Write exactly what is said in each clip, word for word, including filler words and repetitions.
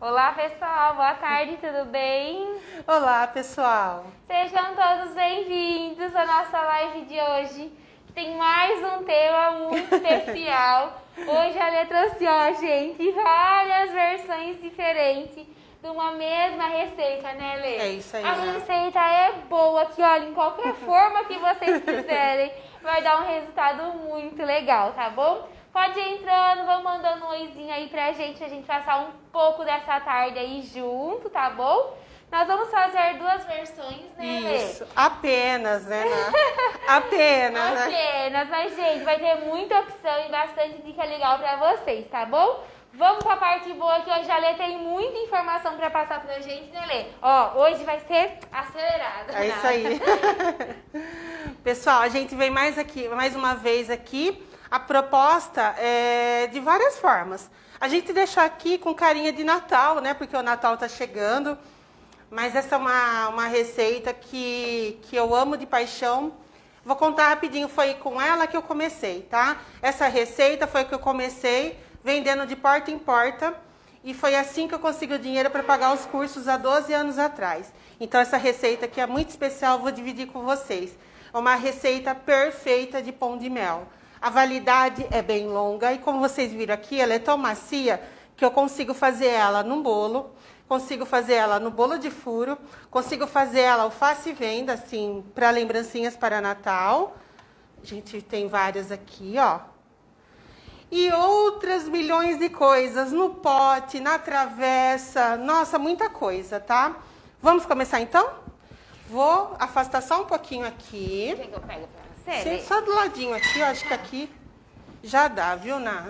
Olá, pessoal. Boa tarde, tudo bem? Olá, pessoal. Sejam todos bem-vindos à nossa live de hoje, que tem mais um tema muito especial. Hoje a Lê trouxe, ó, gente, várias versões diferentes de uma mesma receita, né, Lê? É isso aí. A né? receita é boa, que olha, em qualquer forma que vocês fizerem, vai dar um resultado muito legal, tá bom? Pode ir entrando, vão mandando um oizinho aí pra gente, pra gente passar um pouco dessa tarde aí junto, tá bom? Nós vamos fazer duas versões, né, Lê? Isso, apenas, né? Ná? Apenas, né? Apenas, mas, gente, vai ter muita opção e bastante dica legal pra vocês, tá bom? Vamos pra parte boa que hoje a Lê tem muita informação pra passar pra gente, né, Lê? Ó, hoje vai ser acelerada. É isso aí. Pessoal, a gente vem mais aqui, mais uma vez aqui. A proposta é de várias formas. A gente deixou aqui com carinha de Natal, né? Porque o Natal tá chegando. Mas essa é uma, uma receita que, que eu amo de paixão. Vou contar rapidinho, foi com ela que eu comecei, tá? Essa receita foi que eu comecei vendendo de porta em porta. E foi assim que eu consegui o dinheiro para pagar os cursos há doze anos atrás. Então essa receita aqui é muito especial, vou dividir com vocês. É uma receita perfeita de pão de mel. A validade é bem longa e como vocês viram aqui, ela é tão macia que eu consigo fazer ela num bolo, consigo fazer ela no bolo de furo, consigo fazer ela alface e venda, assim, para lembrancinhas para Natal. A gente tem várias aqui, ó. E outras milhões de coisas, no pote, na travessa, nossa, muita coisa, tá? Vamos começar então? Vou afastar só um pouquinho aqui. Quer que eu pego pra você? Sim, só do ladinho aqui, eu acho que aqui já dá, viu, Ná?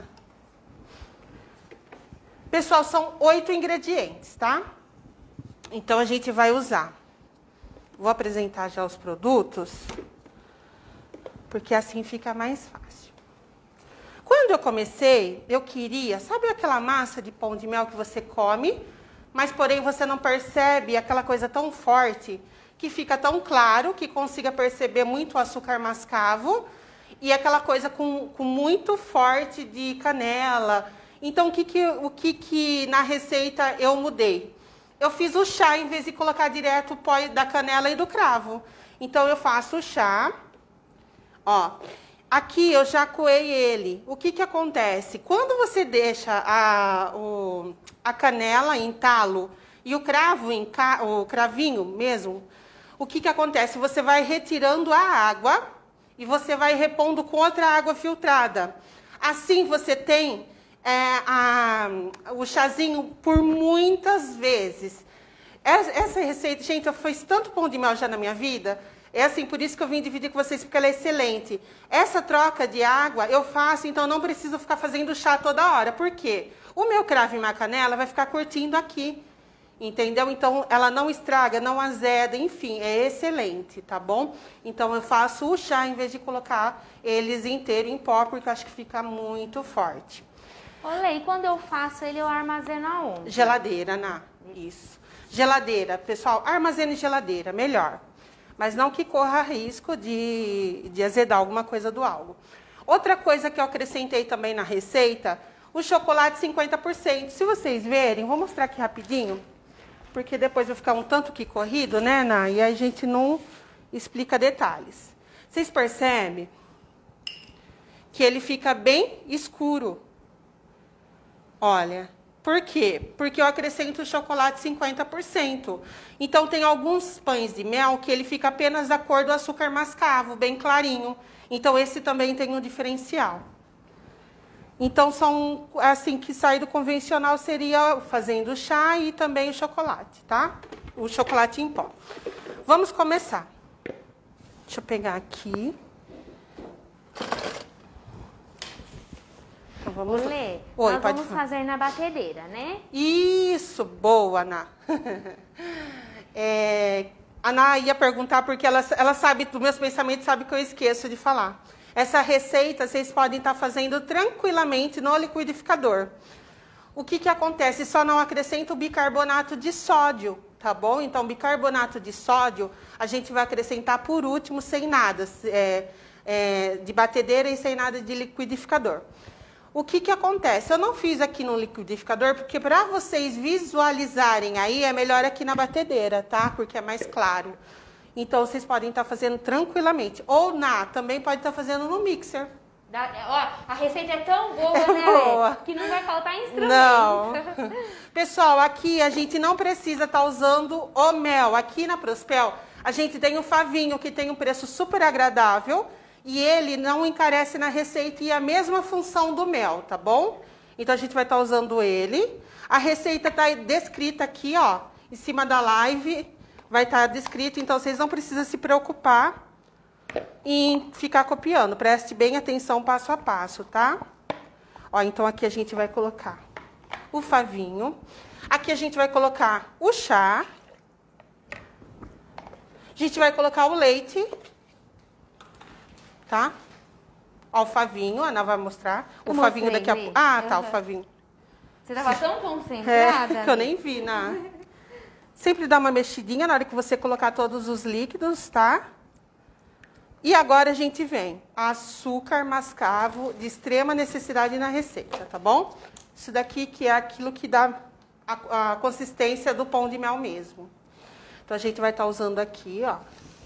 Pessoal, são oito ingredientes, tá? Então, a gente vai usar. Vou apresentar já os produtos, porque assim fica mais fácil. Quando eu comecei, eu queria... Sabe aquela massa de pão de mel que você come, mas, porém, você não percebe aquela coisa tão forte... que fica tão claro, que consiga perceber muito o açúcar mascavo e aquela coisa com, com muito forte de canela. Então, o que que, o que que na receita eu mudei? Eu fiz o chá em vez de colocar direto o pó da canela e do cravo. Então, eu faço o chá. Ó, aqui eu já coei ele. O que que acontece? Quando você deixa a, o, a canela em talo e o cravo, em ca, o cravinho mesmo... O que que acontece? Você vai retirando a água e você vai repondo com outra água filtrada. Assim você tem é, a, o chazinho por muitas vezes. Essa receita, gente, eu fiz tanto pão de mel já na minha vida. É assim, por isso que eu vim dividir com vocês, porque ela é excelente. Essa troca de água eu faço, então não preciso ficar fazendo chá toda hora. Por quê? O meu cravo e minha canela vai ficar curtindo aqui. Entendeu? Então, ela não estraga, não azeda, enfim, é excelente, tá bom? Então, eu faço o chá em vez de colocar eles inteiros em pó, porque eu acho que fica muito forte. Olha, e quando eu faço ele, eu armazeno aonde? Geladeira, Ná. Isso. Geladeira, pessoal, armazena em geladeira, melhor. Mas não que corra risco de, de azedar alguma coisa do algo. Outra coisa que eu acrescentei também na receita, o chocolate cinquenta por cento. Se vocês verem, vou mostrar aqui rapidinho. Porque depois vai ficar um tanto que corrido, né, Ná? E a gente não explica detalhes. Vocês percebem que ele fica bem escuro. Olha, por quê? Porque eu acrescento o chocolate cinquenta por cento. Então, tem alguns pães de mel que ele fica apenas da cor do açúcar mascavo, bem clarinho. Então, esse também tem um diferencial. Então, são, assim, que sair do convencional seria fazendo o chá e também o chocolate, tá? O chocolate em pó. Vamos começar. Deixa eu pegar aqui. Então, vamos... Lê, Oi, nós pode vamos falar. fazer na batedeira, né? Isso, boa, Ana. é, a Ana ia perguntar porque ela, ela sabe, dos meus pensamentos, sabe que eu esqueço de falar. Essa receita vocês podem estar fazendo tranquilamente no liquidificador. O que que acontece? Só não acrescenta o bicarbonato de sódio, tá bom? Então, bicarbonato de sódio, a gente vai acrescentar por último, sem nada, é, é, de batedeira e sem nada de liquidificador. O que que acontece? Eu não fiz aqui no liquidificador, porque para vocês visualizarem aí, é melhor aqui na batedeira, tá? Porque é mais claro. Então, vocês podem estar fazendo tranquilamente. Ou na, também pode estar fazendo no mixer. Da, ó, a receita é tão boa, É né, boa. Lê? Que não vai faltar instrumento. Não. Pessoal, aqui a gente não precisa estar usando o mel. Aqui na Prospel, a gente tem o favinho, que tem um preço super agradável. E ele não encarece na receita e é a mesma função do mel, tá bom? Então, a gente vai estar usando ele. A receita está descrita aqui, ó, em cima da live. Vai estar descrito, então vocês não precisam se preocupar em ficar copiando. Preste bem atenção passo a passo, tá? Ó, então aqui a gente vai colocar o favinho. Aqui a gente vai colocar o chá. A gente vai colocar o leite. Tá? Ó, o favinho, a Ana vai mostrar. O Eu favinho mostrei, daqui a Lê. pouco. Ah, tá, Uhum. o favinho. Você tava tão concentrada. É, que eu nem vi, né? Sempre dá uma mexidinha na hora que você colocar todos os líquidos, tá? E agora a gente vem. Açúcar mascavo de extrema necessidade na receita, tá bom? Isso daqui que é aquilo que dá a, a consistência do pão de mel mesmo. Então, a gente vai estar usando aqui, ó.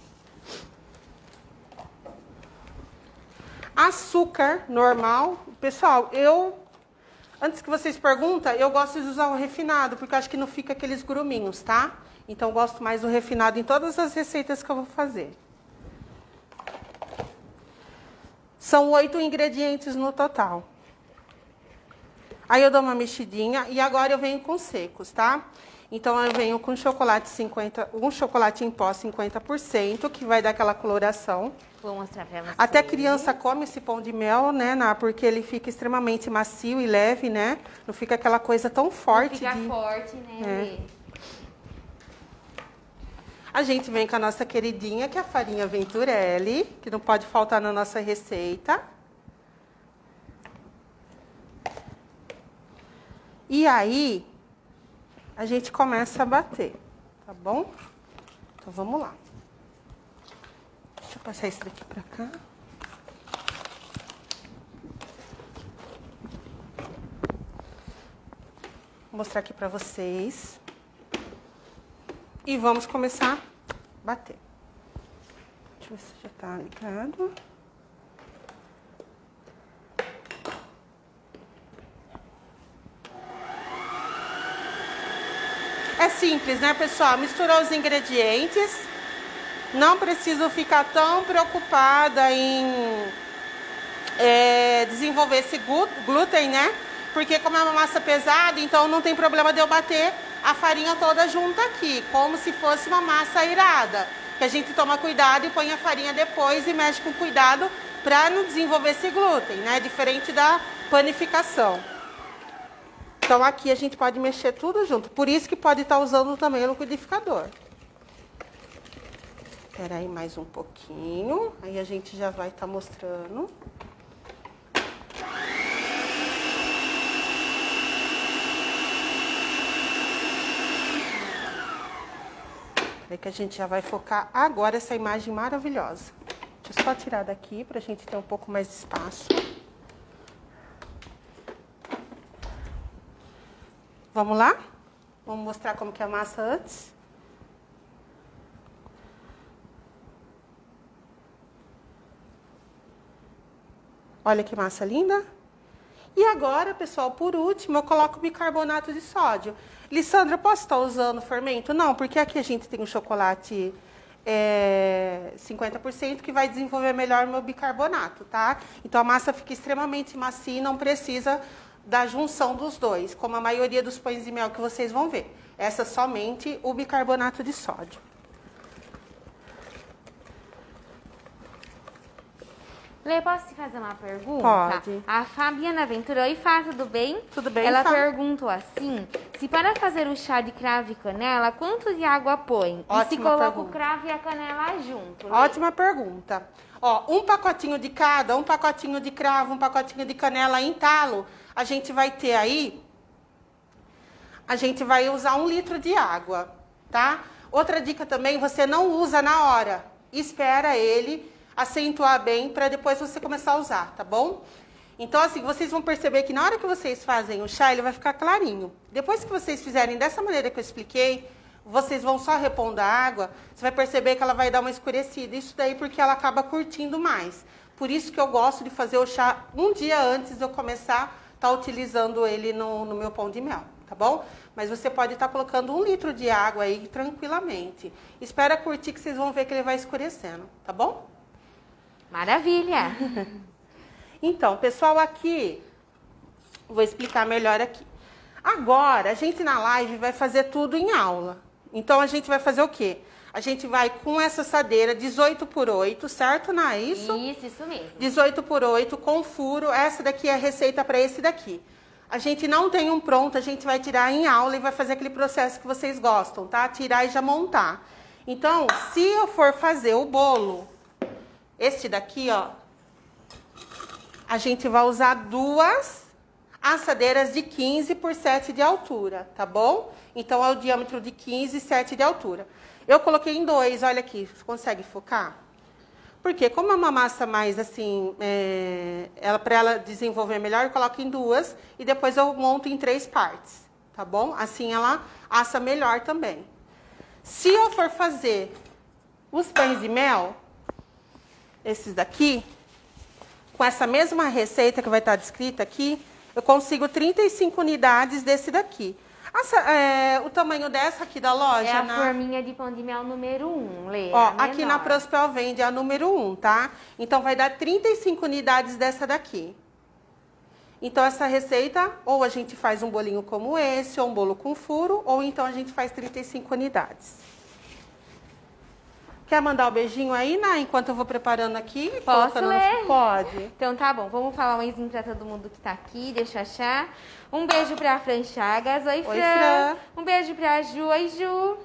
Açúcar normal. Pessoal, eu... Antes que vocês perguntem, eu gosto de usar o refinado, porque eu acho que não fica aqueles gruminhos, tá? Então, eu gosto mais do refinado em todas as receitas que eu vou fazer. São oito ingredientes no total. Aí eu dou uma mexidinha e agora eu venho com secos, tá? Então, eu venho com chocolate cinquenta, um chocolate em pó cinquenta por cento, que vai dar aquela coloração. Vou mostrar pra vocês. Até criança come esse pão de mel, né, Ná? Porque ele fica extremamente macio e leve, né? Não fica aquela coisa tão forte. Não fica de... forte, né, É. Lê? A gente vem com a nossa queridinha, que é a farinha Venturelli, que não pode faltar na nossa receita. E aí, a gente começa a bater, tá bom? Então, vamos lá. Deixa eu passar isso daqui pra cá. Vou mostrar aqui pra vocês. E vamos começar a bater. Deixa eu ver se já tá ligado. É simples, né, pessoal? Misturou os ingredientes. Não preciso ficar tão preocupada em é, desenvolver esse glúten, né? Porque como é uma massa pesada, então não tem problema de eu bater a farinha toda junta aqui, como se fosse uma massa airada. Que a gente toma cuidado e põe a farinha depois e mexe com cuidado para não desenvolver esse glúten, né? Diferente da panificação. Então aqui a gente pode mexer tudo junto. Por isso que pode estar usando também o liquidificador. Espera aí mais um pouquinho. Aí a gente já vai estar mostrando. Aí que a gente já vai focar agora essa imagem maravilhosa. Deixa eu só tirar daqui pra gente ter um pouco mais de espaço. Vamos lá? Vamos mostrar como que é a massa antes. Olha que massa linda. E agora, pessoal, por último, eu coloco bicarbonato de sódio. Lissandra, eu posso estar usando fermento? Não, porque aqui a gente tem o chocolate é, cinquenta por cento que vai desenvolver melhor o meu bicarbonato, tá? Então, a massa fica extremamente macia e não precisa da junção dos dois, como a maioria dos pães de mel que vocês vão ver. Essa é somente o bicarbonato de sódio. Lê, posso te fazer uma pergunta? Pode. A Fabiana Ventura, oi Fá, tudo bem? Tudo bem, Ela Fá? perguntou assim, se para fazer o chá de cravo e canela, quanto de água põe? Ótima e se coloca pergunta. o cravo e a canela junto? Lê? Ótima pergunta. Ó, um pacotinho de cada, um pacotinho de cravo, um pacotinho de canela em talo, a gente vai ter aí, a gente vai usar um litro de água, tá? Outra dica também, você não usa na hora. Espera ele acentuar bem para depois você começar a usar, tá bom? Então, assim, vocês vão perceber que na hora que vocês fazem o chá, ele vai ficar clarinho. Depois que vocês fizerem dessa maneira que eu expliquei, vocês vão só repondo a água, você vai perceber que ela vai dar uma escurecida. Isso daí porque ela acaba curtindo mais. Por isso que eu gosto de fazer o chá um dia antes de eu começar a estar utilizando ele no, no meu pão de mel, tá bom? Mas você pode estar colocando um litro de água aí tranquilamente. Espera curtir que vocês vão ver que ele vai escurecendo, tá bom? Maravilha! Então, pessoal, aqui, vou explicar melhor aqui. Agora, a gente na live vai fazer tudo em aula. Então, a gente vai fazer o quê? A gente vai com essa assadeira dezoito por oito, certo, Ná? Isso? Isso, isso mesmo. dezoito por oito com furo. Essa daqui é a receita para esse daqui. A gente não tem um pronto, a gente vai tirar em aula e vai fazer aquele processo que vocês gostam, tá? Tirar e já montar. Então, se eu for fazer o bolo, este daqui, ó, a gente vai usar duas assadeiras de quinze por sete de altura, tá bom? Então, é o diâmetro de quinze e sete de altura. Eu coloquei em dois, olha aqui, você consegue focar? Porque como é uma massa mais assim, é, ela, para ela desenvolver melhor, eu coloco em duas e depois eu monto em três partes, tá bom? Assim ela assa melhor também. Se eu for fazer os pães de mel, esses daqui, com essa mesma receita que vai estar descrita aqui, eu consigo trinta e cinco unidades desse daqui. Essa, é, o tamanho dessa aqui da loja... É a na... forminha de pão de mel número um, Lê. Ó, aqui na Prospel vende a número um, tá? Então, vai dar trinta e cinco unidades dessa daqui. Então, essa receita, ou a gente faz um bolinho como esse, ou um bolo com furo, ou então a gente faz trinta e cinco unidades. Quer mandar o um beijinho aí, Ná, enquanto eu vou preparando aqui? Posso ler? No... Pode. Então tá bom, vamos falar um beijinho pra todo mundo que tá aqui, deixa eu achar. Um beijo pra Fran Chagas, oi Fran. Oi, Fran. Um beijo pra Ju, oi Ju.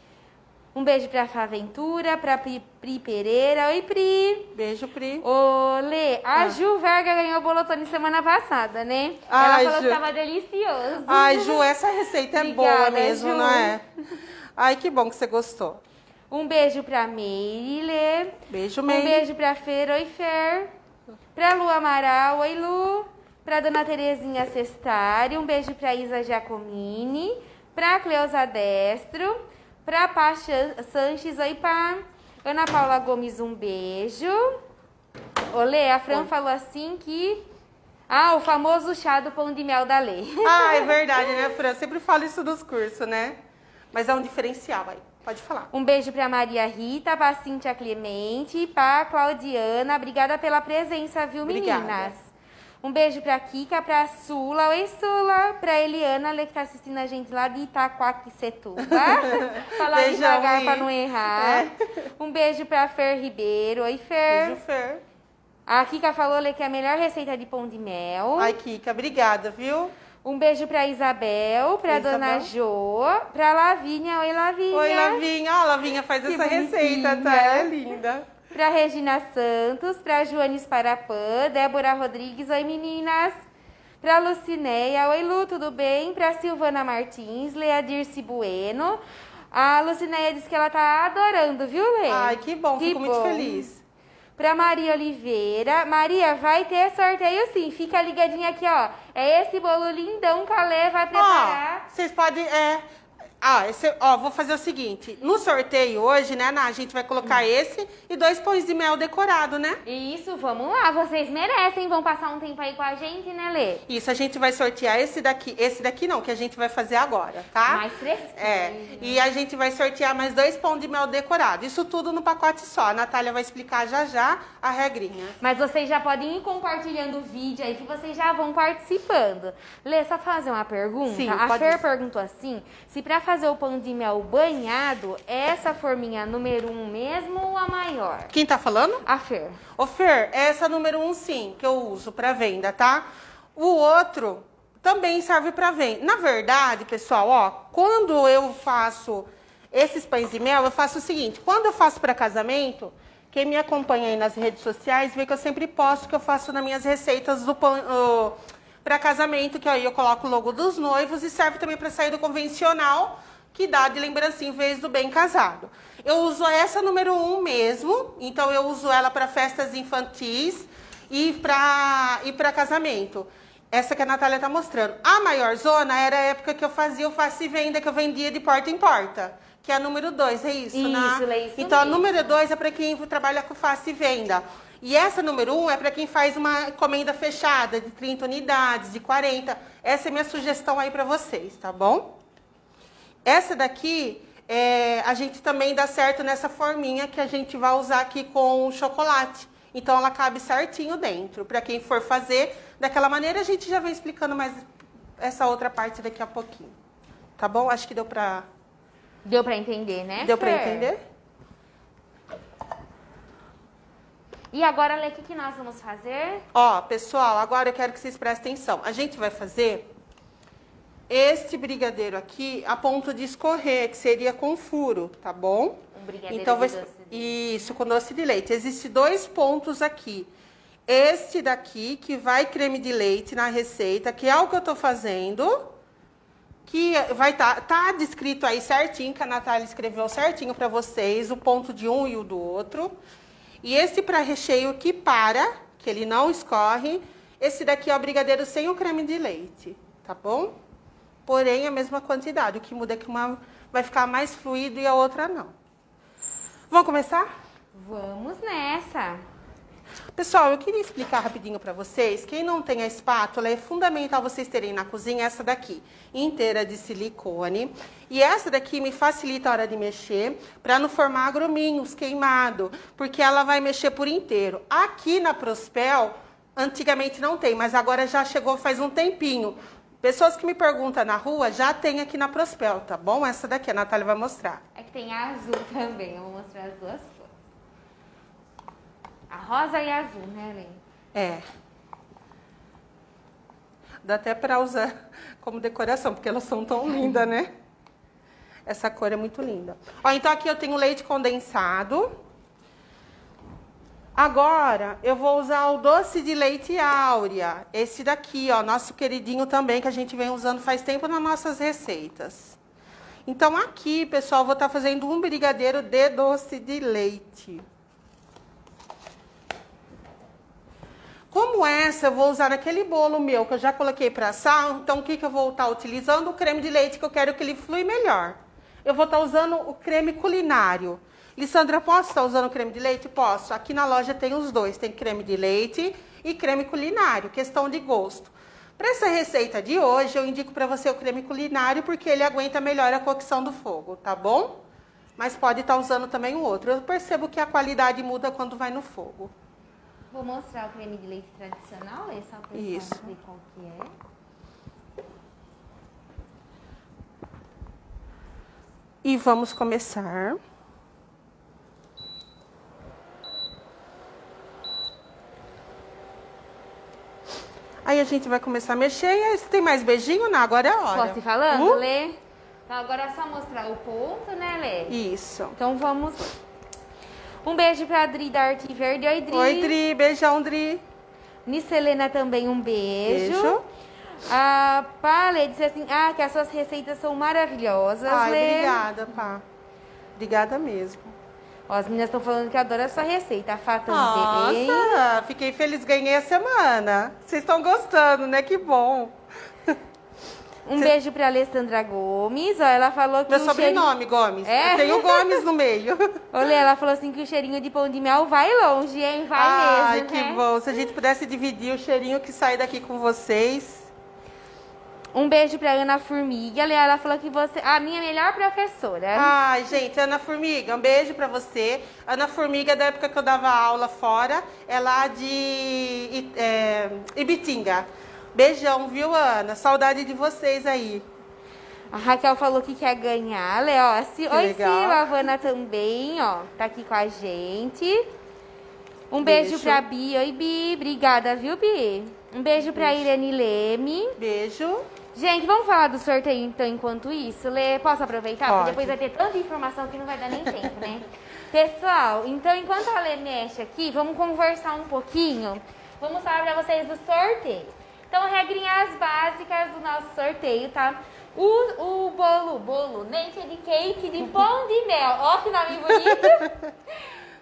Um beijo pra Faventura, pra Pri, Pri Pereira, oi Pri. Beijo, Pri. Ô Lê, a ah. Ju Verga ganhou o bolotone semana passada, né? Ai, Ela falou Ju. que tava delicioso. Ai, Ju, essa receita é Obrigada, boa mesmo, Ju. não é? Ai, que bom que você gostou. Um beijo pra Meire, Lê. Beijo, Um Meire. beijo pra Fer, oi Fer. Pra Lu Amaral, oi Lu. Pra Dona Terezinha Cestari, um beijo pra Isa Giacomini. Pra Cleusa Destro. Pra Pá Sanches, oi Pá. Ana Paula Gomes, um beijo. Olê, a Fran Oi. falou assim que... Ah, o famoso chá do pão de mel da Lê. Ah, é verdade, né, Fran? Eu sempre falo isso nos cursos, né? Mas é um diferencial aí. Pode falar. Um beijo pra Maria Rita, pra Cíntia Clemente, pra Claudiana. Obrigada pela presença, viu, meninas? Obrigada. Um beijo pra Kika, pra Sula. Oi, Sula. Pra Eliana, que tá assistindo a gente lá de Itaquaquecetuba. Falar Beijão, devagar Mi. pra não errar. É. Um beijo pra Fer Ribeiro. Oi, Fer. Beijo, Fer. A Kika falou Lê, que é a melhor receita de pão de mel. Ai, Kika, obrigada, viu? Um beijo pra Isabel, pra Oi, Dona Isabel. Jo, pra Lavínia. Oi, Lavínia. Oi, Lavinha. Ó, a Lavinha faz Que essa receita, tá? bonitinha. É linda. Pra Regina Santos, pra Joane Sparapã, Débora Rodrigues, oi meninas. Pra Lucinéia, oi Lu, tudo bem? Pra Silvana Martins, Lea Dirce Bueno. A Lucinéia disse que ela tá adorando, viu, Lê? Ai, que bom, Que fico muito bom. feliz. Pra Maria Oliveira. Maria, vai ter sorteio sim, fica ligadinha aqui, ó. É esse bolo lindão que a Lê vai preparar. Ó, vocês podem, é... Ah, esse, ó, vou fazer o seguinte. No sorteio hoje, né, Ná, a gente vai colocar esse e dois pães de mel decorado, né? Isso, vamos lá, vocês merecem, vão passar um tempo aí com a gente, né, Lê? Isso, a gente vai sortear esse daqui, esse daqui não, que a gente vai fazer agora, tá? Mais fresquinho. É, e a gente vai sortear mais dois pão de mel decorado. Isso tudo no pacote só. A Natália vai explicar já já a regrinha. Mas vocês já podem ir compartilhando o vídeo aí que vocês já vão participando. Lê, só fazer uma pergunta? Sim, a pode Fer ir. perguntou assim, se pra fazer o pão de mel banhado, é essa forminha número um mesmo ou a maior? Quem tá falando? A Fer. Ô, Fer, é essa número um sim, que eu uso pra venda, tá? O outro também serve pra venda. Na verdade, pessoal, ó, quando eu faço esses pães de mel, eu faço o seguinte, quando eu faço pra casamento, quem me acompanha aí nas redes sociais vê que eu sempre posto que eu faço nas minhas receitas do pão... Uh, para casamento, que aí eu coloco o logo dos noivos e serve também para sair do convencional, que dá de lembrancinha em vez do bem casado. Eu uso essa número um mesmo, então eu uso ela para festas infantis e para ir para casamento. Essa que a Natália tá mostrando. A maior zona era a época que eu fazia o faça e venda, que eu vendia de porta em porta. Que é a número dois, é isso, isso né? É isso então, mesmo. a número dois é para quem trabalha com faça e venda. E essa número um é para quem faz uma encomenda fechada de trinta unidades, de quarenta. Essa é minha sugestão aí para vocês, tá bom? Essa daqui, é, a gente também dá certo nessa forminha que a gente vai usar aqui com chocolate. Então, ela cabe certinho dentro. Para quem for fazer daquela maneira, a gente já vem explicando mais essa outra parte daqui a pouquinho. Tá bom? Acho que deu para... Deu para entender, né, Deu para Fer? entender? E agora, Lê, o que, que nós vamos fazer? Ó, pessoal, agora eu quero que vocês prestem atenção. A gente vai fazer este brigadeiro aqui a ponto de escorrer, que seria com furo, tá bom? Um brigadeiro então, vai... de doce de leite. Isso, com doce de leite. Existem dois pontos aqui. Este daqui, que vai creme de leite na receita, que é o que eu tô fazendo... Que vai estar tá, tá descrito aí certinho, que a Natália escreveu certinho para vocês, o ponto de um e o do outro. E esse para recheio que para, que ele não escorre, esse daqui é o brigadeiro sem o creme de leite, tá bom? Porém, a mesma quantidade, o que muda é que uma vai ficar mais fluido e a outra não. Vamos começar? Vamos nessa! Pessoal, eu queria explicar rapidinho para vocês. Quem não tem a espátula, é fundamental vocês terem na cozinha essa daqui, inteira de silicone. E essa daqui me facilita a hora de mexer, para não formar gruminhos queimado, porque ela vai mexer por inteiro. Aqui na Prospel, antigamente não tem, mas agora já chegou faz um tempinho. Pessoas que me perguntam na rua, já tem aqui na Prospel, tá bom? Essa daqui, a Natália vai mostrar. É que tem a azul também, eu vou mostrar as duas cores. A rosa e a azul, né, Lê? É. Dá até para usar como decoração, porque elas são tão lindas, né? Essa cor é muito linda. Ó, então aqui eu tenho leite condensado. Agora eu vou usar o doce de leite Áurea. Esse daqui, ó, nosso queridinho também, que a gente vem usando faz tempo nas nossas receitas. Então aqui, pessoal, eu vou estar fazendo um brigadeiro de doce de leite. Como essa eu vou usar naquele bolo meu que eu já coloquei para assar, então o que, que eu vou estar utilizando? O creme de leite, que eu quero que ele flui melhor. Eu vou estar usando o creme culinário. Lissandra, posso estar usando o creme de leite? Posso. Aqui na loja tem os dois, tem creme de leite e creme culinário, questão de gosto. Para essa receita de hoje, eu indico para você o creme culinário, porque ele aguenta melhor a cocção do fogo, tá bom? Mas pode estar usando também o outro. Eu percebo que a qualidade muda quando vai no fogo. Vou mostrar o creme de leite tradicional, é só para Isso. ver qual que é. E vamos começar. Aí a gente vai começar a mexer. E aí, você tem mais beijinho? Não, agora é a hora. Posso ir falando, Uh? Lê? Então agora é só mostrar o ponto, né, Lê? Isso. Então vamos... Um beijo pra Dri da Arte Verde. Oi, Dri. Oi, Dri. Beijão, Dri. Nicelena também um beijo. Beijo. A Pale disse assim, ah, que as suas receitas são maravilhosas, Ai, Lê. obrigada, pá. Obrigada mesmo. Ó, as meninas estão falando que adoram a sua receita. A Fá também. Nossa, fiquei feliz, ganhei a semana. Vocês estão gostando, né? Que bom. Um Cê... beijo pra Alessandra Gomes. Ó, ela falou que Meu o sobrenome, cheirinho... Gomes. É? Eu tenho Gomes no meio. Olha, ela falou assim que o cheirinho de pão de mel vai longe, hein? Vai Ai, mesmo, que né? bom. Se a gente pudesse dividir o cheirinho que sai daqui com vocês. Um beijo pra Ana Formiga. Olha, ela falou que você... A minha melhor professora. Ai, gente, Ana Formiga, um beijo pra você. Ana Formiga é da época que eu dava aula fora. É lá de é, Ibitinga. Beijão, viu, Ana? Saudade de vocês aí. A Raquel falou que quer ganhar. Lê, ó. Se... Oi, legal. Sil. A Vanna também, ó. Tá aqui com a gente. Um beijo, Beijo. pra Bi. Oi, Bi. Obrigada, viu, Bi? Um beijo pra Irene Leme. Beijo. Gente, vamos falar do sorteio, então, enquanto isso? Lê, posso aproveitar? Pode. Porque depois vai ter tanta informação que não vai dar nem tempo, né? Pessoal, então, enquanto a Lê mexe aqui, vamos conversar um pouquinho. Vamos falar pra vocês do sorteio. Então, regrinhas básicas do nosso sorteio, tá? O, o bolo, bolo, naked cake de pão de mel. Ó que nome bonito.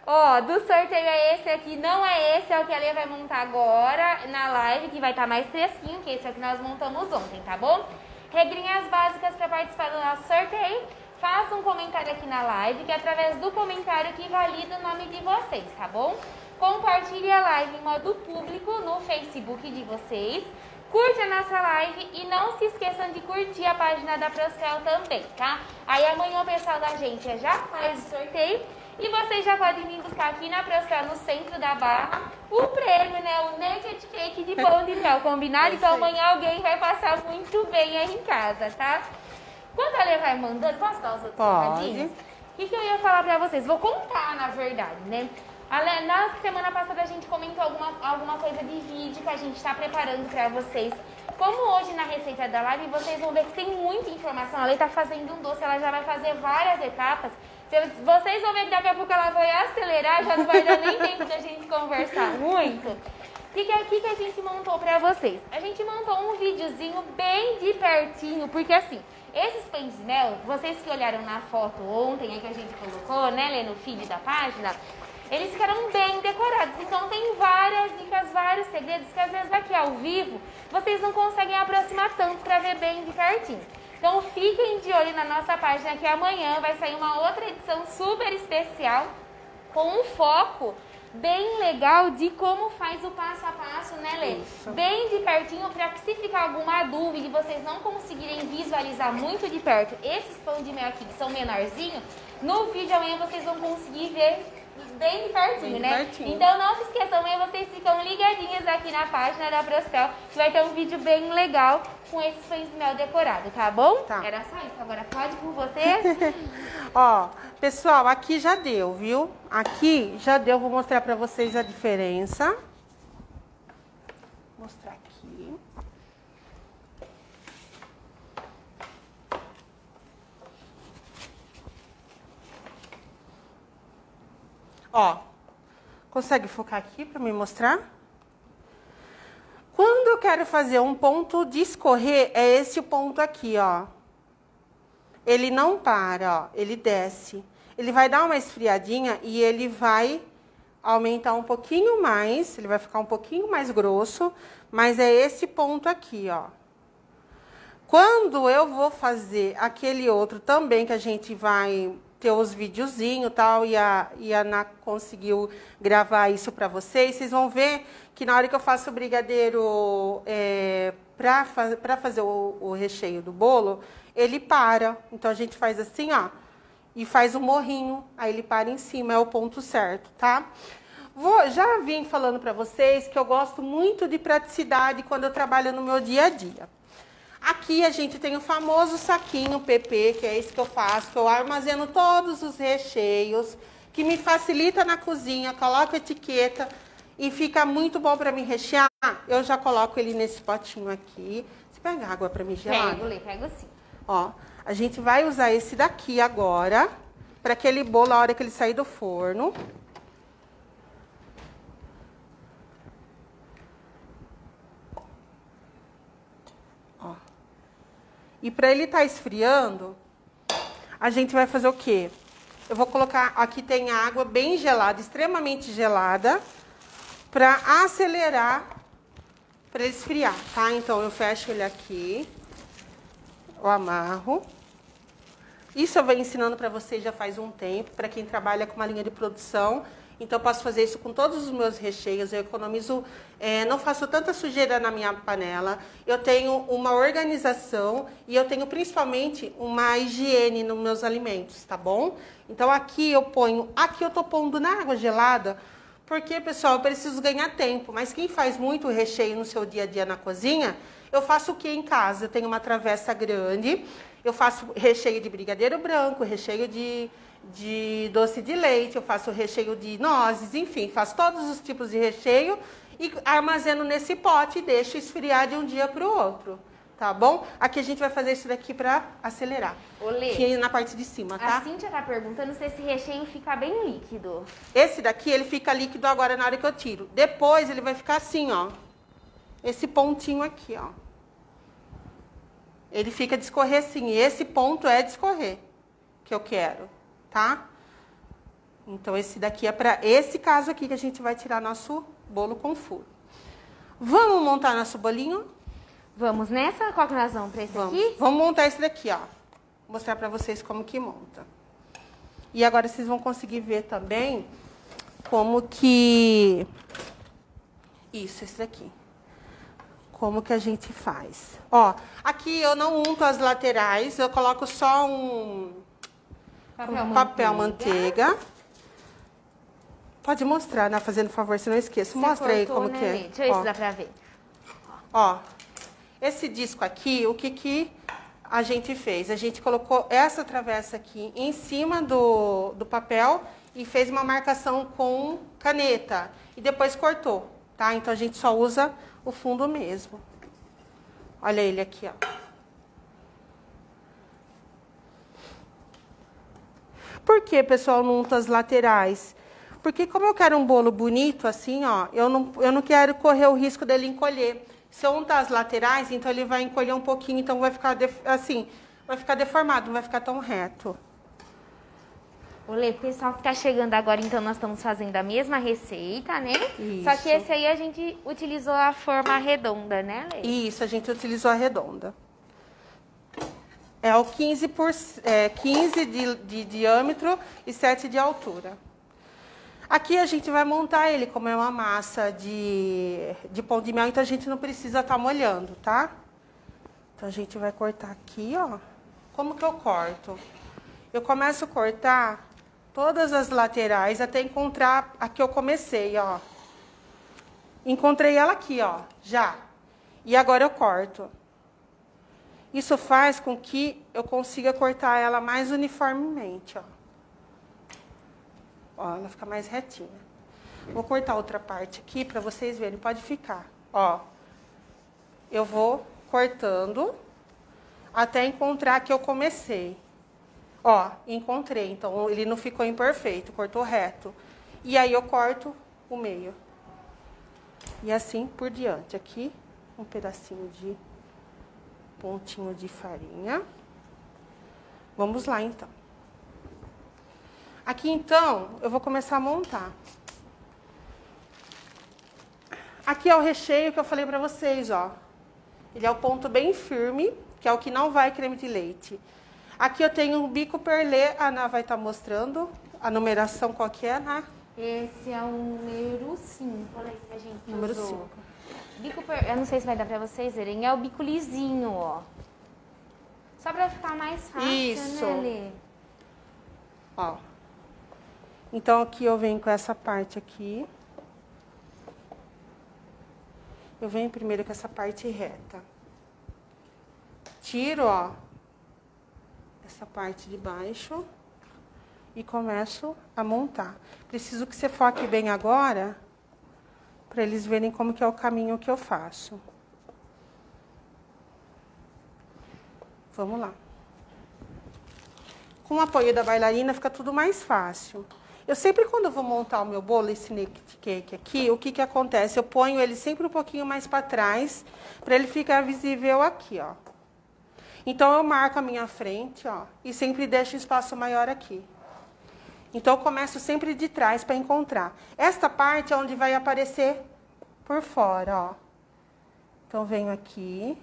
Ó, do sorteio é esse aqui, não é esse, é o que a Lê vai montar agora na live, que vai estar mais fresquinho, que esse é o que nós montamos ontem, tá bom? Regrinhas básicas para participar do nosso sorteio. Faça um comentário aqui na live, que é através do comentário que valida o nome de vocês, tá bom? Compartilhe a live em modo público no Facebook de vocês. Curte a nossa live e não se esqueçam de curtir a página da Prospel também, tá? Aí amanhã o pessoal da gente já faz o sorteio e vocês já podem vir buscar aqui na Prospel, no centro da Barra, o prêmio, né? O Naked Cake de pão de mel, combinado? Então amanhã alguém vai passar muito bem aí em casa, tá? Quando a Lê vai mandando, posso dar os outros recadinhos? O que, que eu ia falar pra vocês? Vou contar, na verdade, né? Na semana passada a gente comentou alguma, alguma coisa de vídeo que a gente está preparando para vocês. Como hoje na receita da live, vocês vão ver que tem muita informação. A Lê está fazendo um doce, ela já vai fazer várias etapas. Vocês vão ver que daqui a pouco ela vai acelerar, já não vai dar nem tempo da gente conversar muito. O que, que é aqui que a gente montou para vocês? A gente montou um videozinho bem de pertinho, porque assim, esses pães de mel, vocês que olharam na foto ontem, aí que a gente colocou, né, Lê, no feed da página, eles ficaram bem decorados, então tem várias dicas, vários segredos que às vezes aqui ao vivo vocês não conseguem aproximar tanto para ver bem de pertinho. Então fiquem de olho na nossa página que amanhã vai sair uma outra edição super especial com um foco bem legal de como faz o passo a passo, né, Lê? Isso. Bem de pertinho, para que se ficar alguma dúvida e vocês não conseguirem visualizar muito de perto esses pão de mel aqui que são menorzinhos, no vídeo amanhã vocês vão conseguir ver bem de pertinho, bem né? De pertinho. Então não se esqueçam, amanhã vocês ficam ligadinhas aqui na página da Prospel, que vai ter um vídeo bem legal com esses pães de mel decorados, tá bom? Tá. Era só isso, agora pode com você. Ó, pessoal, aqui já deu, viu? Aqui já deu, vou mostrar pra vocês a diferença. Vou mostrar aqui. Ó, consegue focar aqui para me mostrar? Quando eu quero fazer um ponto de escorrer, é esse o ponto aqui, ó. Ele não para, ó, ele desce. Ele vai dar uma esfriadinha e ele vai aumentar um pouquinho mais, ele vai ficar um pouquinho mais grosso, mas é esse ponto aqui, ó. Quando eu vou fazer aquele outro também, que a gente vai ter os videozinhos e tal, e a, e a Ana conseguiu gravar isso para vocês, vocês vão ver que na hora que eu faço o brigadeiro é, para fa para fazer o, o recheio do bolo, ele para. Então a gente faz assim, ó, e faz um morrinho, aí ele para em cima, é o ponto certo, tá? Vou, já vim falando para vocês que eu gosto muito de praticidade quando eu trabalho no meu dia a dia. Aqui a gente tem o famoso saquinho P P, que é esse que eu faço, que eu armazeno todos os recheios, que me facilita na cozinha, coloco etiqueta e fica muito bom para me rechear. Eu já coloco ele nesse potinho aqui. Você pega água para me gelar? Pego, Lê, pego sim. Ó, a gente vai usar esse daqui agora, para aquele bolo, a hora que ele sair do forno. E para ele estar esfriando, a gente vai fazer o quê? Eu vou colocar, aqui tem água bem gelada, extremamente gelada, para acelerar, para ele esfriar, tá? Então eu fecho ele aqui, eu amarro. Isso eu venho ensinando para vocês já faz um tempo, para quem trabalha com uma linha de produção. Então, eu posso fazer isso com todos os meus recheios, eu economizo, é, não faço tanta sujeira na minha panela, eu tenho uma organização e eu tenho principalmente uma higiene nos meus alimentos, tá bom? Então, aqui eu ponho, aqui eu tô pondo na água gelada, porque, pessoal, eu preciso ganhar tempo, mas quem faz muito recheio no seu dia a dia na cozinha, eu faço o que em casa? Eu tenho uma travessa grande, eu faço recheio de brigadeiro branco, recheio de... de doce de leite, eu faço recheio de nozes, enfim, faço todos os tipos de recheio e armazeno nesse pote e deixo esfriar de um dia para o outro, tá bom? Aqui a gente vai fazer isso daqui para acelerar. Olê, aqui na parte de cima, tá? A Cíntia tá perguntando se esse recheio fica bem líquido. Esse daqui, ele fica líquido agora na hora que eu tiro. Depois ele vai ficar assim, ó. Esse pontinho aqui, ó. Ele fica de escorrer assim. E esse ponto é de escorrer que eu quero. Tá? Então, esse daqui é para esse caso aqui que a gente vai tirar nosso bolo com furo. Vamos montar nosso bolinho? Vamos nessa? Qual que nós vamos para esse Vamos. aqui? Vamos montar esse daqui, ó. Vou mostrar para vocês como que monta. E agora vocês vão conseguir ver também como que... Isso, esse daqui. Como que a gente faz. Ó, aqui eu não unto as laterais, eu coloco só um Papel, um papel manteiga. manteiga. Pode mostrar, né? Fazendo favor, se não esqueça. Você Mostra aí cortou, como né, que é. Lê? Deixa eu ver Ó. se dá pra ver. Ó, esse disco aqui, o que que a gente fez? A gente colocou essa travessa aqui em cima do, do papel e fez uma marcação com caneta. E depois cortou, tá? Então, a gente só usa o fundo mesmo. Olha ele aqui, ó. Por que, pessoal, não unta as laterais? Porque como eu quero um bolo bonito, assim, ó, eu não, eu não quero correr o risco dele encolher. Se eu untar as laterais, então ele vai encolher um pouquinho, então vai ficar, assim, vai ficar deformado, não vai ficar tão reto. Ô, Lê, pessoal que tá chegando agora, então nós estamos fazendo a mesma receita, né? Isso. Só que esse aí a gente utilizou a forma redonda, né, Lê? Isso, a gente utilizou a redonda. É o quinze, por, é, quinze de, de diâmetro e sete de altura. Aqui a gente vai montar ele, como é uma massa de, de pão de mel, então a gente não precisa estar molhando, tá? Então a gente vai cortar aqui, ó. Como que eu corto? Eu começo a cortar todas as laterais até encontrar a que eu comecei, ó. Encontrei ela aqui, ó, já. E agora eu corto. Isso faz com que eu consiga cortar ela mais uniformemente, ó. Ó, ela fica mais retinha. Vou cortar outra parte aqui para vocês verem. Pode ficar, ó. Eu vou cortando até encontrar que eu comecei. Ó, encontrei. Então, ele não ficou imperfeito, cortou reto. E aí eu corto o meio. E assim por diante. Aqui, um pedacinho de pontinho de farinha. Vamos lá, então. Aqui, então, eu vou começar a montar. Aqui é o recheio que eu falei pra vocês, ó. Ele é o ponto bem firme, que é o que não vai creme de leite. Aqui eu tenho um bico perlê, a Ana vai estar mostrando a numeração qual que é, né? Esse é o número cinco, olha aí que a gente Número usou. cinco. Bico per... Eu não sei se vai dar pra vocês verem, é o bico lisinho, ó. Só pra ficar mais fácil, Isso. né, Lê? Ó. Então, aqui eu venho com essa parte aqui. Eu venho primeiro com essa parte reta. Tiro, ó, essa parte de baixo e começo a montar. Preciso que você foque bem agora, para eles verem como que é o caminho que eu faço. Vamos lá. Com o apoio da bailarina fica tudo mais fácil. Eu sempre, quando eu vou montar o meu bolo, esse naked cake aqui, o que que acontece? Eu ponho ele sempre um pouquinho mais para trás, para ele ficar visível aqui, ó. Então, eu marco a minha frente, ó, e sempre deixo um espaço maior aqui. Então, eu começo sempre de trás para encontrar. Esta parte é onde vai aparecer por fora, ó. Então, venho aqui.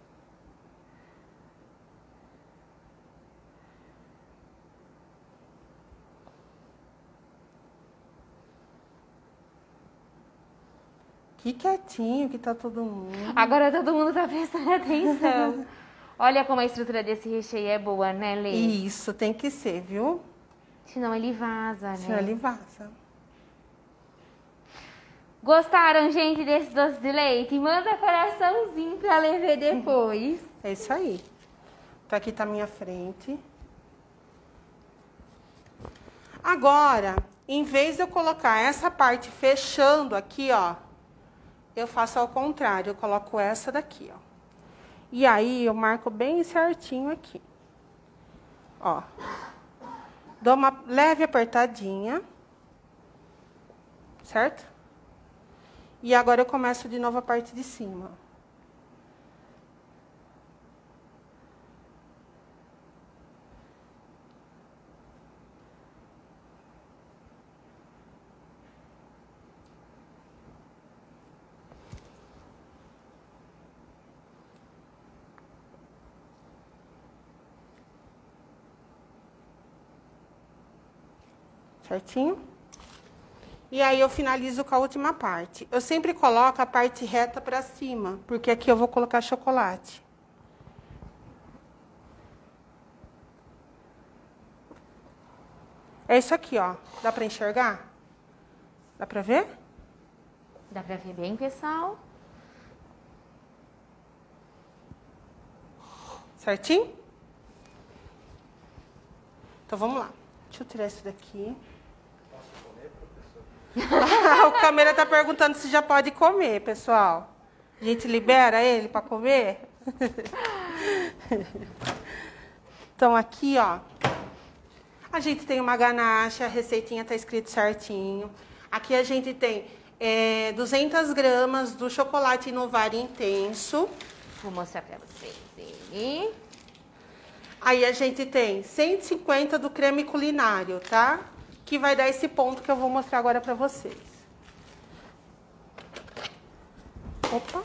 Que quietinho que tá todo mundo. Agora todo mundo tá prestando atenção. Olha como a estrutura desse recheio é boa, né, Lê? Isso, tem que ser, viu? Senão ele vaza, né? Senão ele vaza. Gostaram, gente, desse doce de leite? Manda coraçãozinho pra Lê ver depois. É isso aí. Então, aqui tá a minha frente. Agora, em vez de eu colocar essa parte fechando aqui, ó, eu faço ao contrário. Eu coloco essa daqui, ó. E aí, eu marco bem certinho aqui. Ó. Dou uma leve apertadinha. Certo? E agora eu começo de novo a parte de cima. certinho? E aí eu finalizo com a última parte. Eu sempre coloco a parte reta pra cima, porque aqui eu vou colocar chocolate. É isso aqui, ó. Dá pra enxergar? Dá pra ver? Dá pra ver bem, pessoal? Certinho? Então, vamos lá. Deixa eu tirar isso daqui. Posso comer, professor? O câmera tá perguntando se já pode comer, pessoal. A gente libera ele para comer? Então, aqui, ó. A gente tem uma ganache, a receitinha tá escrito certinho. Aqui a gente tem é, duzentas gramas do chocolate Inovar Intenso. Vou mostrar pra vocês ele. Aí a gente tem cento e cinquenta do creme culinário, tá? Que vai dar esse ponto que eu vou mostrar agora pra vocês. Opa!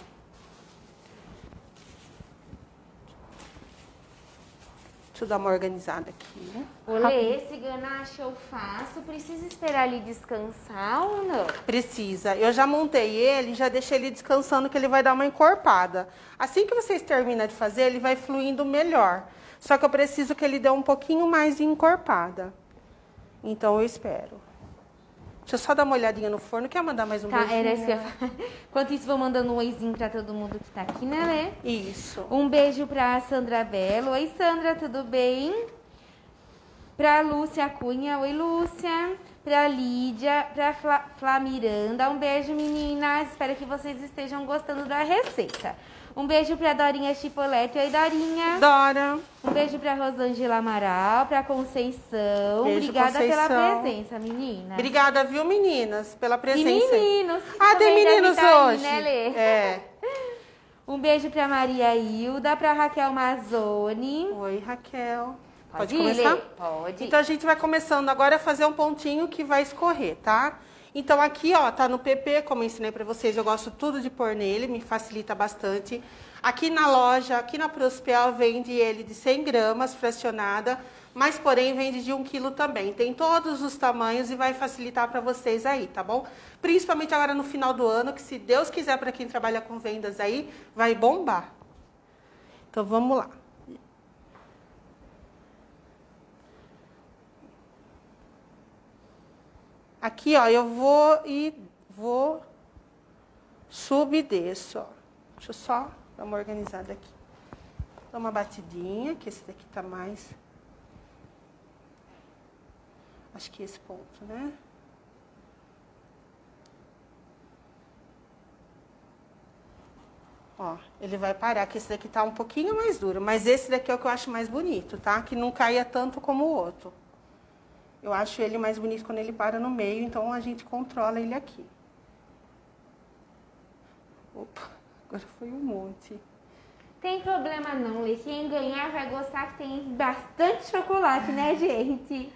Deixa eu dar uma organizada aqui. Olê, esse ganache eu faço, precisa esperar ele descansar ou não? Precisa. Eu já montei ele, já deixei ele descansando, que ele vai dar uma encorpada. Assim que vocês terminam de fazer, ele vai fluindo melhor. Só que eu preciso que ele dê um pouquinho mais de encorpada. Então, eu espero. Deixa eu só dar uma olhadinha no forno. Quer mandar mais um Tá, beijinho? era isso que eu ia falar. Enquanto isso, vou mandando um oizinho pra todo mundo que tá aqui, né, Lê? Isso. Um beijo pra Sandra Belo. Oi, Sandra, tudo bem? Pra Lúcia Cunha. Oi, Lúcia. Pra Lídia. Pra Fla, Flá Miranda. Um beijo, meninas. Espero que vocês estejam gostando da receita. Um beijo pra Dorinha Chipolete. Oi, Dorinha. Dora. Um beijo pra Rosângela Amaral, pra Conceição. Beijo, Obrigada Conceição. pela presença, meninas. Obrigada, viu, meninas, pela E presença. meninos. que Ah, tem também devem meninos tá aí, hoje. né, Lê? É. Um beijo pra Maria Hilda, pra Raquel Mazzoni. Oi, Raquel. Pode, Pode ir, começar? Lê? Pode. Então, a gente vai começando agora a fazer um pontinho que vai escorrer, tá? Então, aqui, ó, tá no P P, como eu ensinei pra vocês, eu gosto tudo de pôr nele, me facilita bastante. Aqui na loja, aqui na Prospel, vende ele de cem gramas, fracionada, mas, porém, vende de um quilo também. Tem todos os tamanhos e vai facilitar pra vocês aí, tá bom? Principalmente agora no final do ano, que se Deus quiser, pra quem trabalha com vendas aí, vai bombar. Então, vamos lá. Aqui, ó, eu vou e vou subir e desço, ó. Deixa eu só dar uma organizada aqui. Dá uma batidinha, que esse daqui tá mais... Acho que esse ponto, né? Ó, ele vai parar, que esse daqui tá um pouquinho mais duro. Mas esse daqui é o que eu acho mais bonito, tá? Que não caia tanto como o outro. Eu acho ele mais bonito quando ele para no meio, então a gente controla ele aqui. Opa, agora foi um monte. Tem problema não, Lê. Quem ganhar vai gostar que tem bastante chocolate, né, gente?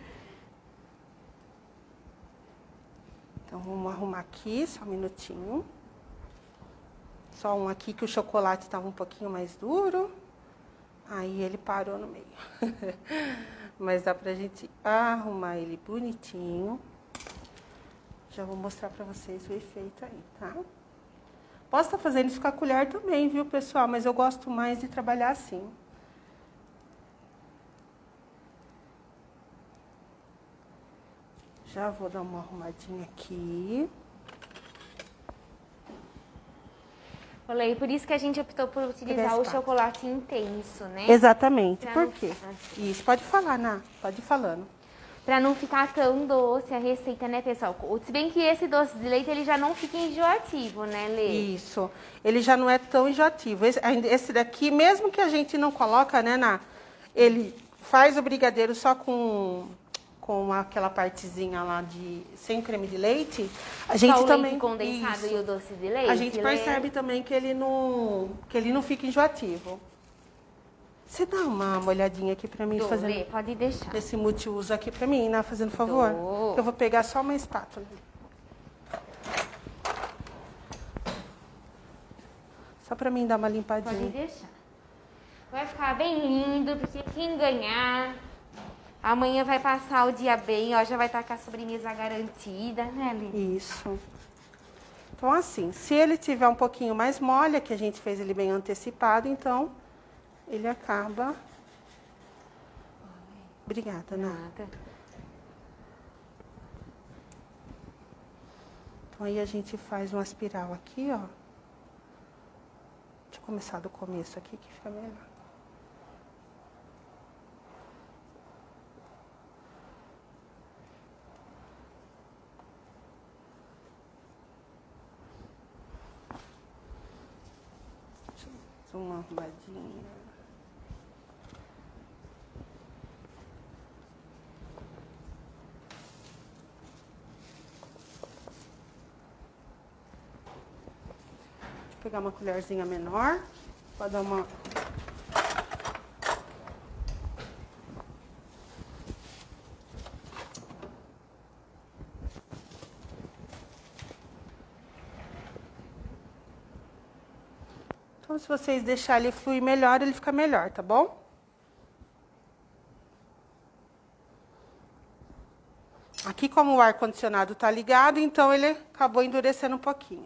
Então, vamos arrumar aqui, só um minutinho. Só um aqui que o chocolate estava um pouquinho mais duro. Aí ele parou no meio. Mas dá pra gente arrumar ele bonitinho. Já vou mostrar pra vocês o efeito aí, tá? Posso estar fazendo isso com a colher também, viu, pessoal? Mas eu gosto mais de trabalhar assim. Já vou dar uma arrumadinha aqui. Olê, por isso que a gente optou por utilizar o Espaço. chocolate intenso, né? Exatamente. Pra Por não- quê? Isso, pode falar, Ná. Pode ir falando. Pra não ficar tão doce a receita, né, pessoal? Se bem que esse doce de leite, ele já não fica enjoativo, né, Lê? Isso. Ele já não é tão enjoativo. Esse, ainda- esse daqui, mesmo que a gente não coloca, né, Ná? Ele faz o brigadeiro só com, com aquela partezinha lá de sem creme de leite. A gente Só o também leite condensado Isso. e o doce de leite, A gente Lê? percebe também que ele não que ele não fica enjoativo. Você dá uma olhadinha aqui pra mim, Dou, fazendo Lê, pode deixar. esse multiuso aqui pra mim, Ná, fazendo favor. Dou. Eu vou pegar só uma espátula. Só pra mim dar uma Pode limpadinha. deixar. Vai ficar bem lindo, porque quem ganhar Amanhã vai passar o dia bem, ó, já vai estar com a sobremesa garantida, né, Lê? Isso. Então, assim, se ele tiver um pouquinho mais mole, que a gente fez ele bem antecipado, então ele acaba... Obrigada, Ana. Nada. Então, aí a gente faz uma espiral aqui, ó. Deixa eu começar do começo aqui, que fica melhor. Uma arrumadinha. Deixa eu pegar uma colherzinha menor para dar uma... Então, se vocês deixarem ele fluir melhor, ele fica melhor, tá bom? Aqui, como o ar-condicionado tá ligado, então ele acabou endurecendo um pouquinho.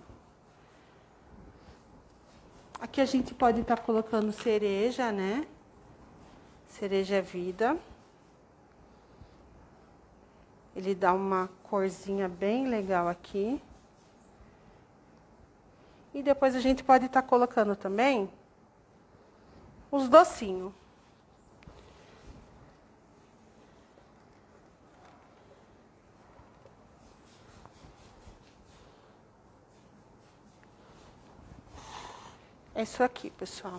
Aqui a gente pode estar colocando cereja, né? Cereja vida. Ele dá uma corzinha bem legal aqui. E depois a gente pode estar colocando também os docinhos. É isso aqui, pessoal.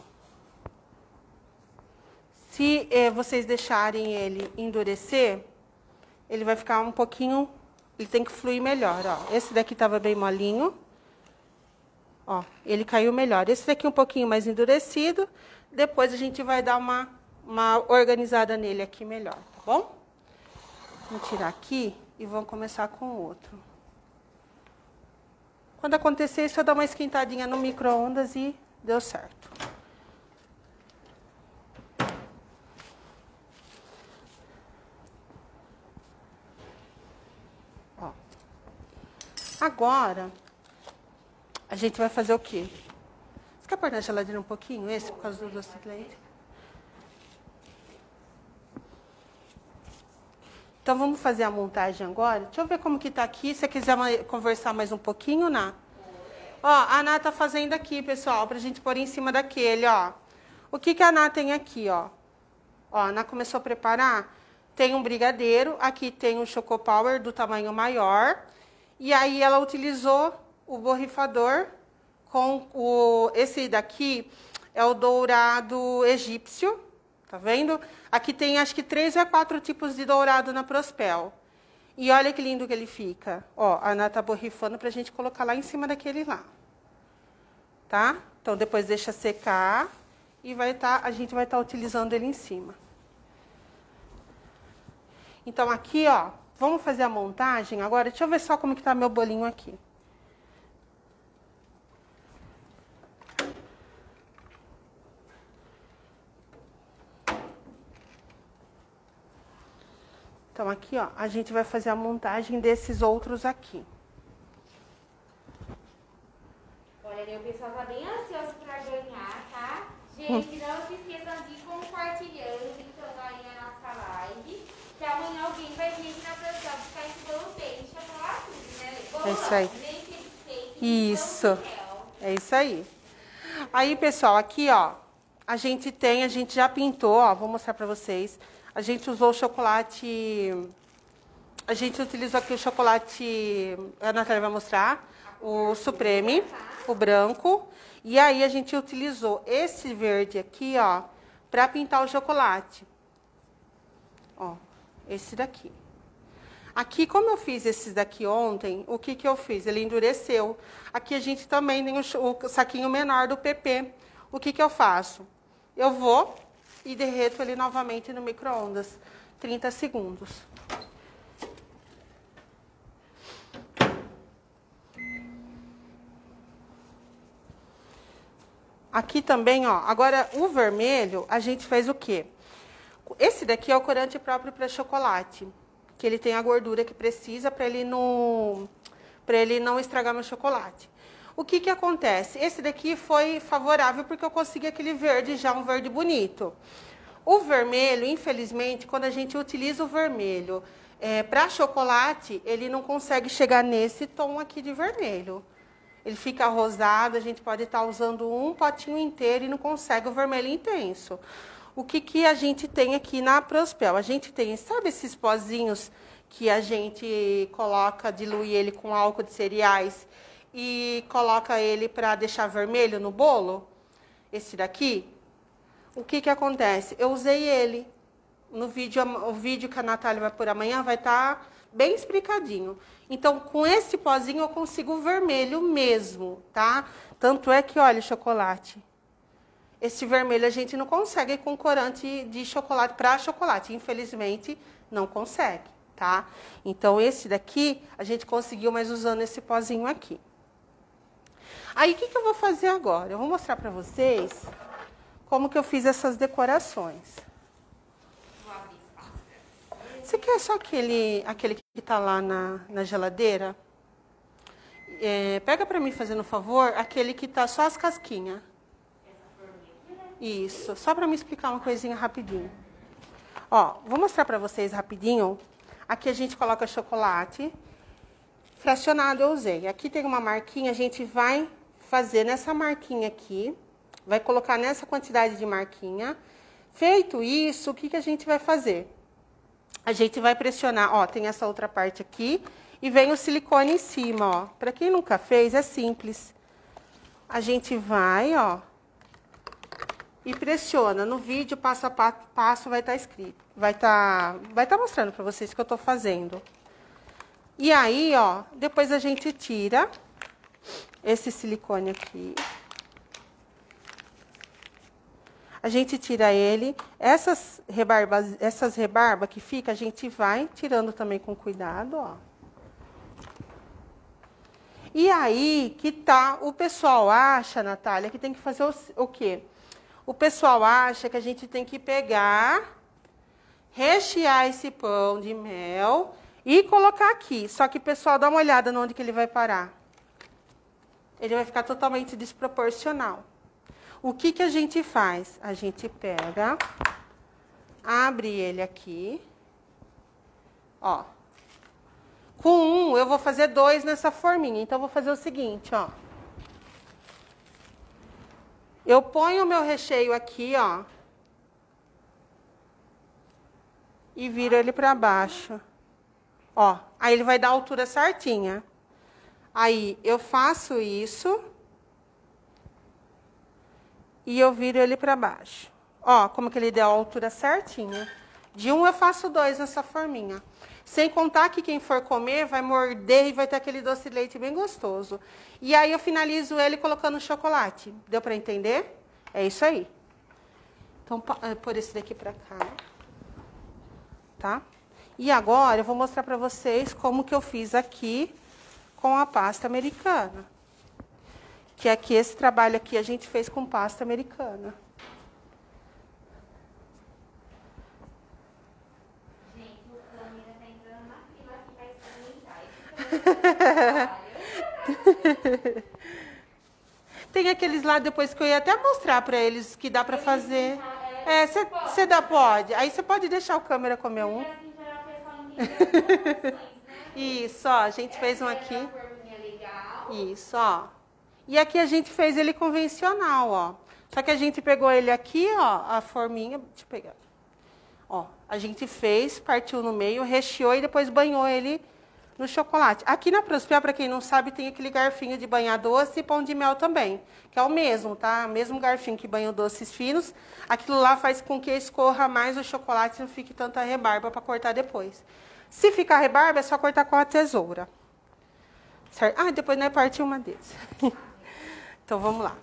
Se eh, vocês deixarem ele endurecer, ele vai ficar um pouquinho... Ele tem que fluir melhor, ó. Esse daqui estava bem molinho. Ó, ele caiu melhor. Esse daqui um pouquinho mais endurecido. Depois a gente vai dar uma, uma organizada nele aqui melhor, tá bom? Vamos tirar aqui e vamos começar com o outro. Quando acontecer isso, eu dou uma esquentadinha no micro-ondas e deu certo. Ó. Agora... a gente vai fazer o quê? Você quer pôr na geladeira um pouquinho esse, por causa do doce de leite? Então, vamos fazer a montagem agora. Deixa eu ver como que tá aqui. Se você quiser conversar mais um pouquinho, Ná. Ó, a Ná tá fazendo aqui, pessoal, pra gente pôr em cima daquele, ó. O que que a Ná tem aqui, ó? Ó, a Ná começou a preparar. Tem um brigadeiro. Aqui tem um Choco Power do tamanho maior. E aí, ela utilizou... o borrifador com o... esse daqui é o dourado egípcio, tá vendo? Aqui tem acho que três a quatro tipos de dourado na Prospel. E olha que lindo que ele fica. Ó, a Ana tá borrifando pra gente colocar lá em cima daquele lá. Tá? Então, depois deixa secar e vai tá, a gente vai estar tá utilizando ele em cima. Então, aqui, ó, vamos fazer a montagem agora. Deixa eu ver só como que tá meu bolinho aqui. Então, aqui, ó, a gente vai fazer a montagem desses outros aqui. Olha, o pessoal tá bem ansioso pra ganhar, tá? Gente, não se esqueçam de ir compartilhando, então, aí a nossa live. Que amanhã alguém vai vir aqui na produção buscar esse bolo bem de chocolate, né? Bolo, é isso aí. Nem cheesecake, Isso. É isso aí. Aí, pessoal, aqui, ó, a gente tem, a gente já pintou, ó, vou mostrar pra vocês. A gente usou o chocolate... A gente utilizou aqui o chocolate... A Natália vai mostrar. O Supreme, o branco. E aí, a gente utilizou esse verde aqui, ó, pra pintar o chocolate. Ó, esse daqui. Aqui, como eu fiz esses daqui ontem, o que que eu fiz? Ele endureceu. Aqui a gente também tem o, o saquinho menor do P P. O que que eu faço? Eu vou... e derreto ele novamente no micro-ondas, trinta segundos. Aqui também, ó, agora o vermelho, a gente fez o quê? Esse daqui é o corante próprio para chocolate, que ele tem a gordura que precisa para ele não, para ele não estragar meu chocolate. O que que acontece? Esse daqui foi favorável porque eu consegui aquele verde já, um verde bonito. O vermelho, infelizmente, quando a gente utiliza o vermelho é, para chocolate, ele não consegue chegar nesse tom aqui de vermelho. Ele fica rosado, a gente pode estar usando um potinho inteiro e não consegue o vermelho intenso. O que que a gente tem aqui na Prospel? A gente tem, sabe esses pozinhos que a gente coloca, dilui ele com álcool de cereais e coloca ele para deixar vermelho no bolo? Esse daqui? O que que acontece? Eu usei ele. No vídeo, o vídeo que a Natália vai pôr amanhã vai estar bem explicadinho. Então, com esse pozinho eu consigo o vermelho mesmo, tá? Tanto é que, olha o chocolate. Esse vermelho a gente não consegue com corante de chocolate para chocolate. Infelizmente, não consegue, tá? Então, esse daqui a gente conseguiu, mas usando esse pozinho aqui. Aí, o que que eu vou fazer agora? Eu vou mostrar para vocês como que eu fiz essas decorações. Você quer só aquele, aquele que está lá na, na geladeira? É, pega para mim, fazendo um favor, aquele que está só as casquinhas. Isso, só para me explicar uma coisinha rapidinho. Ó, vou mostrar para vocês rapidinho. Aqui a gente coloca chocolate. Fracionado eu usei. Aqui tem uma marquinha, a gente vai fazer nessa marquinha aqui. Vai colocar nessa quantidade de marquinha. Feito isso, o que que a gente vai fazer? A gente vai pressionar, ó, tem essa outra parte aqui. E vem o silicone em cima, ó. Para quem nunca fez, é simples. A gente vai, ó. E pressiona. No vídeo, passo a passo, vai estar escrito. Vai estar vai estar mostrando para vocês o que eu estou fazendo. E aí, ó, depois a gente tira esse silicone aqui. A gente tira ele. Essas rebarbas, essas rebarbas que fica, a gente vai tirando também com cuidado, ó. E aí que tá, o pessoal acha, Natália, que tem que fazer o, o quê? O pessoal acha que a gente tem que pegar, rechear esse pão de mel e colocar aqui. Só que o pessoal dá uma olhada onde que ele vai parar. Ele vai ficar totalmente desproporcional. O que que a gente faz? A gente pega, abre ele aqui, ó. Com um, eu vou fazer dois nessa forminha. Então, eu vou fazer o seguinte, ó. Eu ponho o meu recheio aqui, ó. E viro ele para baixo. Ó, aí ele vai dar a altura certinha. Aí, eu faço isso. E eu viro ele para baixo. Ó, como que ele deu a altura certinha. De um, eu faço dois nessa forminha. Sem contar que quem for comer vai morder e vai ter aquele doce de leite bem gostoso. E aí eu finalizo ele colocando chocolate. Deu para entender? É isso aí. Então, por esse daqui para cá. Tá? E agora eu vou mostrar para vocês como que eu fiz aqui com a pasta americana. Que aqui, esse trabalho aqui a gente fez com pasta americana. Tem aqueles lá depois que eu ia até mostrar para eles que dá para fazer. É, você dá pode. Aí você pode deixar o câmera comer um. Isso, ó, a gente fez um aqui. Isso, ó. E aqui a gente fez ele convencional, ó. Só que a gente pegou ele aqui, ó, a forminha, deixa eu pegar. Ó, a gente fez, partiu no meio, recheou e depois banhou ele no chocolate. Aqui na Prospel, para quem não sabe, tem aquele garfinho de banhar doce e pão de mel também, que é o mesmo, tá? O mesmo garfinho que banha doces finos. Aquilo lá faz com que escorra mais o chocolate e não fique tanta rebarba para cortar depois. Se ficar rebarba, é só cortar com a tesoura. Certo? Ah, depois nós partimos uma deles. Então, vamos lá.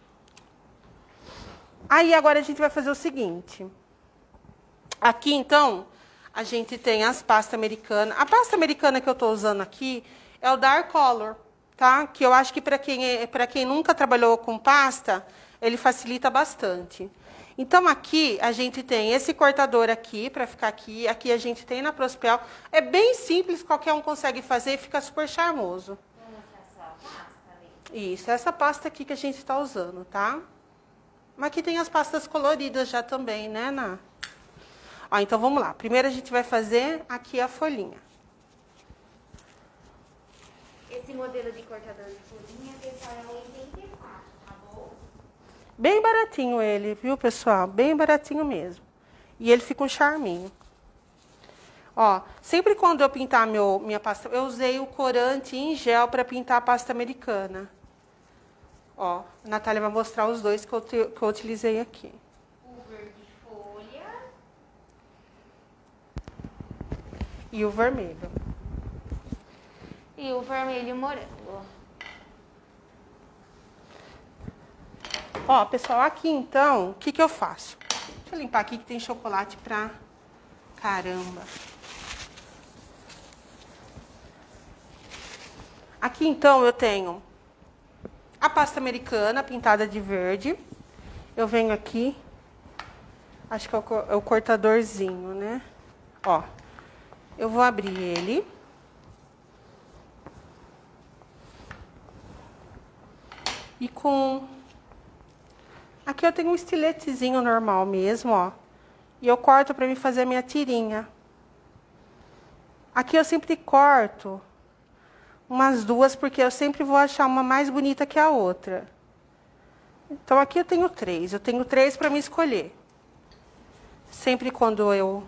Aí, agora a gente vai fazer o seguinte. Aqui, então, a gente tem as pastas americanas. A pasta americana que eu estou usando aqui é o Dark Color, tá? Que eu acho que para quem, é, para quem nunca trabalhou com pasta, ele facilita bastante. Então, aqui a gente tem esse cortador aqui, para ficar aqui. Aqui a gente tem na Prospel. É bem simples, qualquer um consegue fazer e fica super charmoso. Vou mostrar só a pasta ali. Isso, essa pasta aqui que a gente está usando, tá? Mas aqui tem as pastas coloridas já também, né, Ná? Ó, então, vamos lá. Primeiro a gente vai fazer aqui a folhinha. Esse modelo de cortador de folhinha, pessoal, é oitenta e quatro, tá bom? Bem baratinho ele, viu, pessoal? Bem baratinho mesmo. E ele fica um charminho. Ó, sempre quando eu pintar meu, minha pasta... Eu usei o corante em gel para pintar a pasta americana. Ó, a Natália vai mostrar os dois que eu, te, que eu utilizei aqui. O verde folha. E o vermelho. E o vermelho morango. Ó, pessoal, aqui então, o que que eu faço? Deixa eu limpar aqui que tem chocolate pra caramba. Aqui então eu tenho a pasta americana pintada de verde. Eu venho aqui, acho que é o, é o cortadorzinho, né? Ó, eu vou abrir ele. E com... Aqui eu tenho um estiletezinho normal mesmo, ó. E eu corto pra mim fazer a minha tirinha. Aqui eu sempre corto umas duas, porque eu sempre vou achar uma mais bonita que a outra. Então, aqui eu tenho três. Eu tenho três pra me escolher. Sempre quando eu...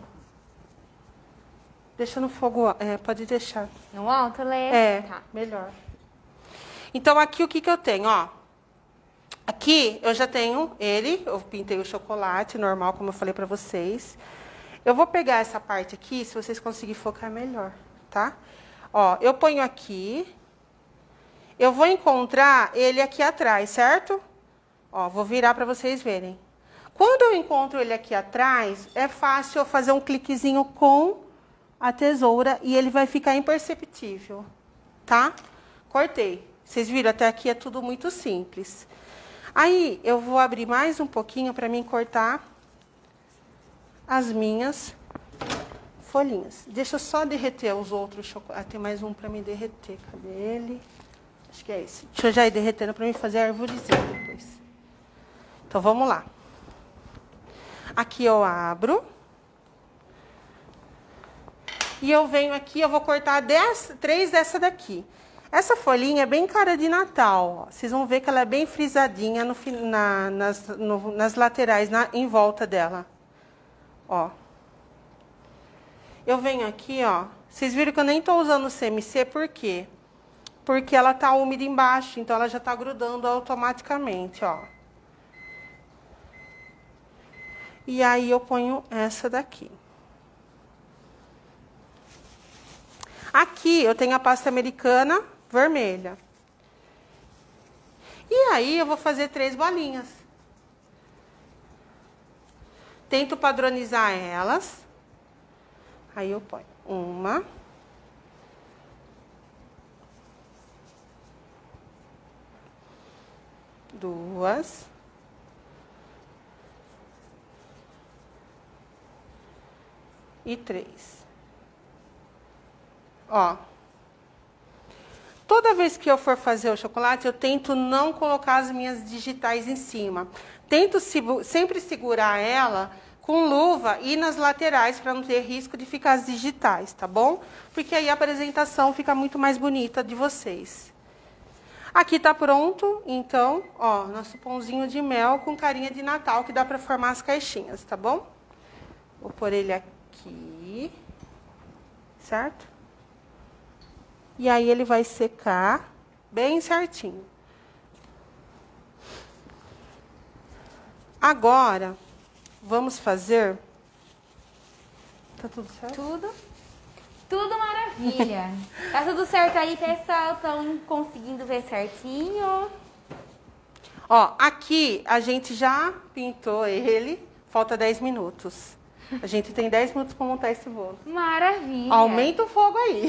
Deixa no fogo... É, pode deixar. No alto, Lê? É, Tá. melhor. Então, aqui o que que eu tenho, ó. Aqui eu já tenho ele, eu pintei o chocolate normal, como eu falei pra vocês. Eu vou pegar essa parte aqui, se vocês conseguirem focar melhor, tá? Ó, eu ponho aqui. Eu vou encontrar ele aqui atrás, certo? Ó, vou virar pra vocês verem. Quando eu encontro ele aqui atrás, é fácil eu fazer um cliquezinho com a tesoura e ele vai ficar imperceptível, tá? Cortei. Vocês viram, até aqui é tudo muito simples. Aí, eu vou abrir mais um pouquinho para mim cortar as minhas folhinhas. Deixa eu só derreter os outros chocolates. Ah, tem mais um para me derreter. Cadê ele? Acho que é esse. Deixa eu já ir derretendo para mim fazer a arvorezinha depois. Então, vamos lá. Aqui eu abro. E eu venho aqui, eu vou cortar dez, três dessa daqui. Essa folhinha é bem cara de Natal, ó. Vocês vão ver que ela é bem frisadinha no, na, nas, no, nas laterais, na, em volta dela. Ó. Eu venho aqui, ó. Vocês viram que eu nem tô usando o C M C, por quê? Porque ela tá úmida embaixo, então ela já tá grudando automaticamente, ó. E aí eu ponho essa daqui. Aqui eu tenho a pasta americana vermelha. E aí eu vou fazer três bolinhas. Tento padronizar elas. Aí eu ponho uma. Duas. E três. Ó. Toda vez que eu for fazer o chocolate, eu tento não colocar as minhas digitais em cima. Tento sempre segurar ela com luva e nas laterais, para não ter risco de ficar as digitais, tá bom? Porque aí a apresentação fica muito mais bonita de vocês. Aqui tá pronto, então, ó, nosso pãozinho de mel com carinha de Natal, que dá para formar as caixinhas, tá bom? Vou pôr ele aqui, certo? E aí ele vai secar bem certinho. Agora, vamos fazer... Tá tudo certo? Tudo. Tudo maravilha. Tá tudo certo aí, pessoal? Estão conseguindo ver certinho? Ó, aqui a gente já pintou ele. Falta dez minutos. A gente tem dez minutos para montar esse bolo. Maravilha. Aumenta o fogo aí.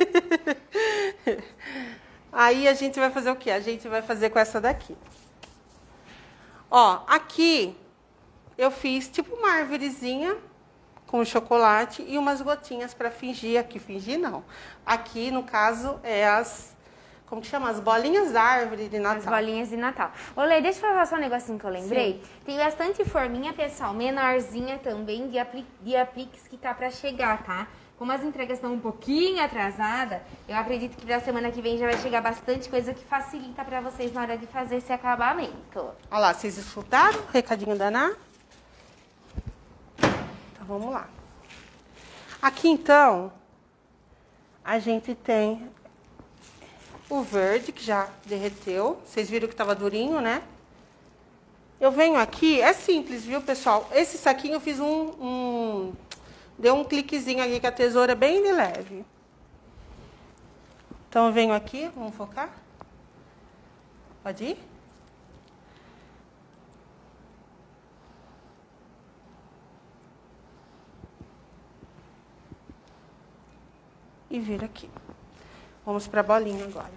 Aí a gente vai fazer o quê? A gente vai fazer com essa daqui. Ó, aqui eu fiz tipo uma árvorezinha com chocolate e umas gotinhas para fingir. Aqui, fingir não. Aqui, no caso, é as... Como que chama? As bolinhas da árvore de Natal. As bolinhas de Natal. Ô, Lê, deixa eu falar só um negocinho que eu lembrei. Sim. Tem bastante forminha, pessoal, menorzinha também, de, apli de apliques que tá pra chegar, tá? Como as entregas estão um pouquinho atrasadas, eu acredito que pra semana que vem já vai chegar bastante coisa que facilita pra vocês na hora de fazer esse acabamento. Olha lá, vocês escutaram o recadinho da Ná? Então, vamos lá. Aqui, então, a gente tem o verde, que já derreteu. Vocês viram que estava durinho, né? Eu venho aqui, é simples, viu, pessoal? Esse saquinho eu fiz um... um deu um cliquezinho aqui com a tesoura bem de leve. Então, eu venho aqui, vamos focar? Pode ir? E vira aqui. Vamos para a bolinha agora.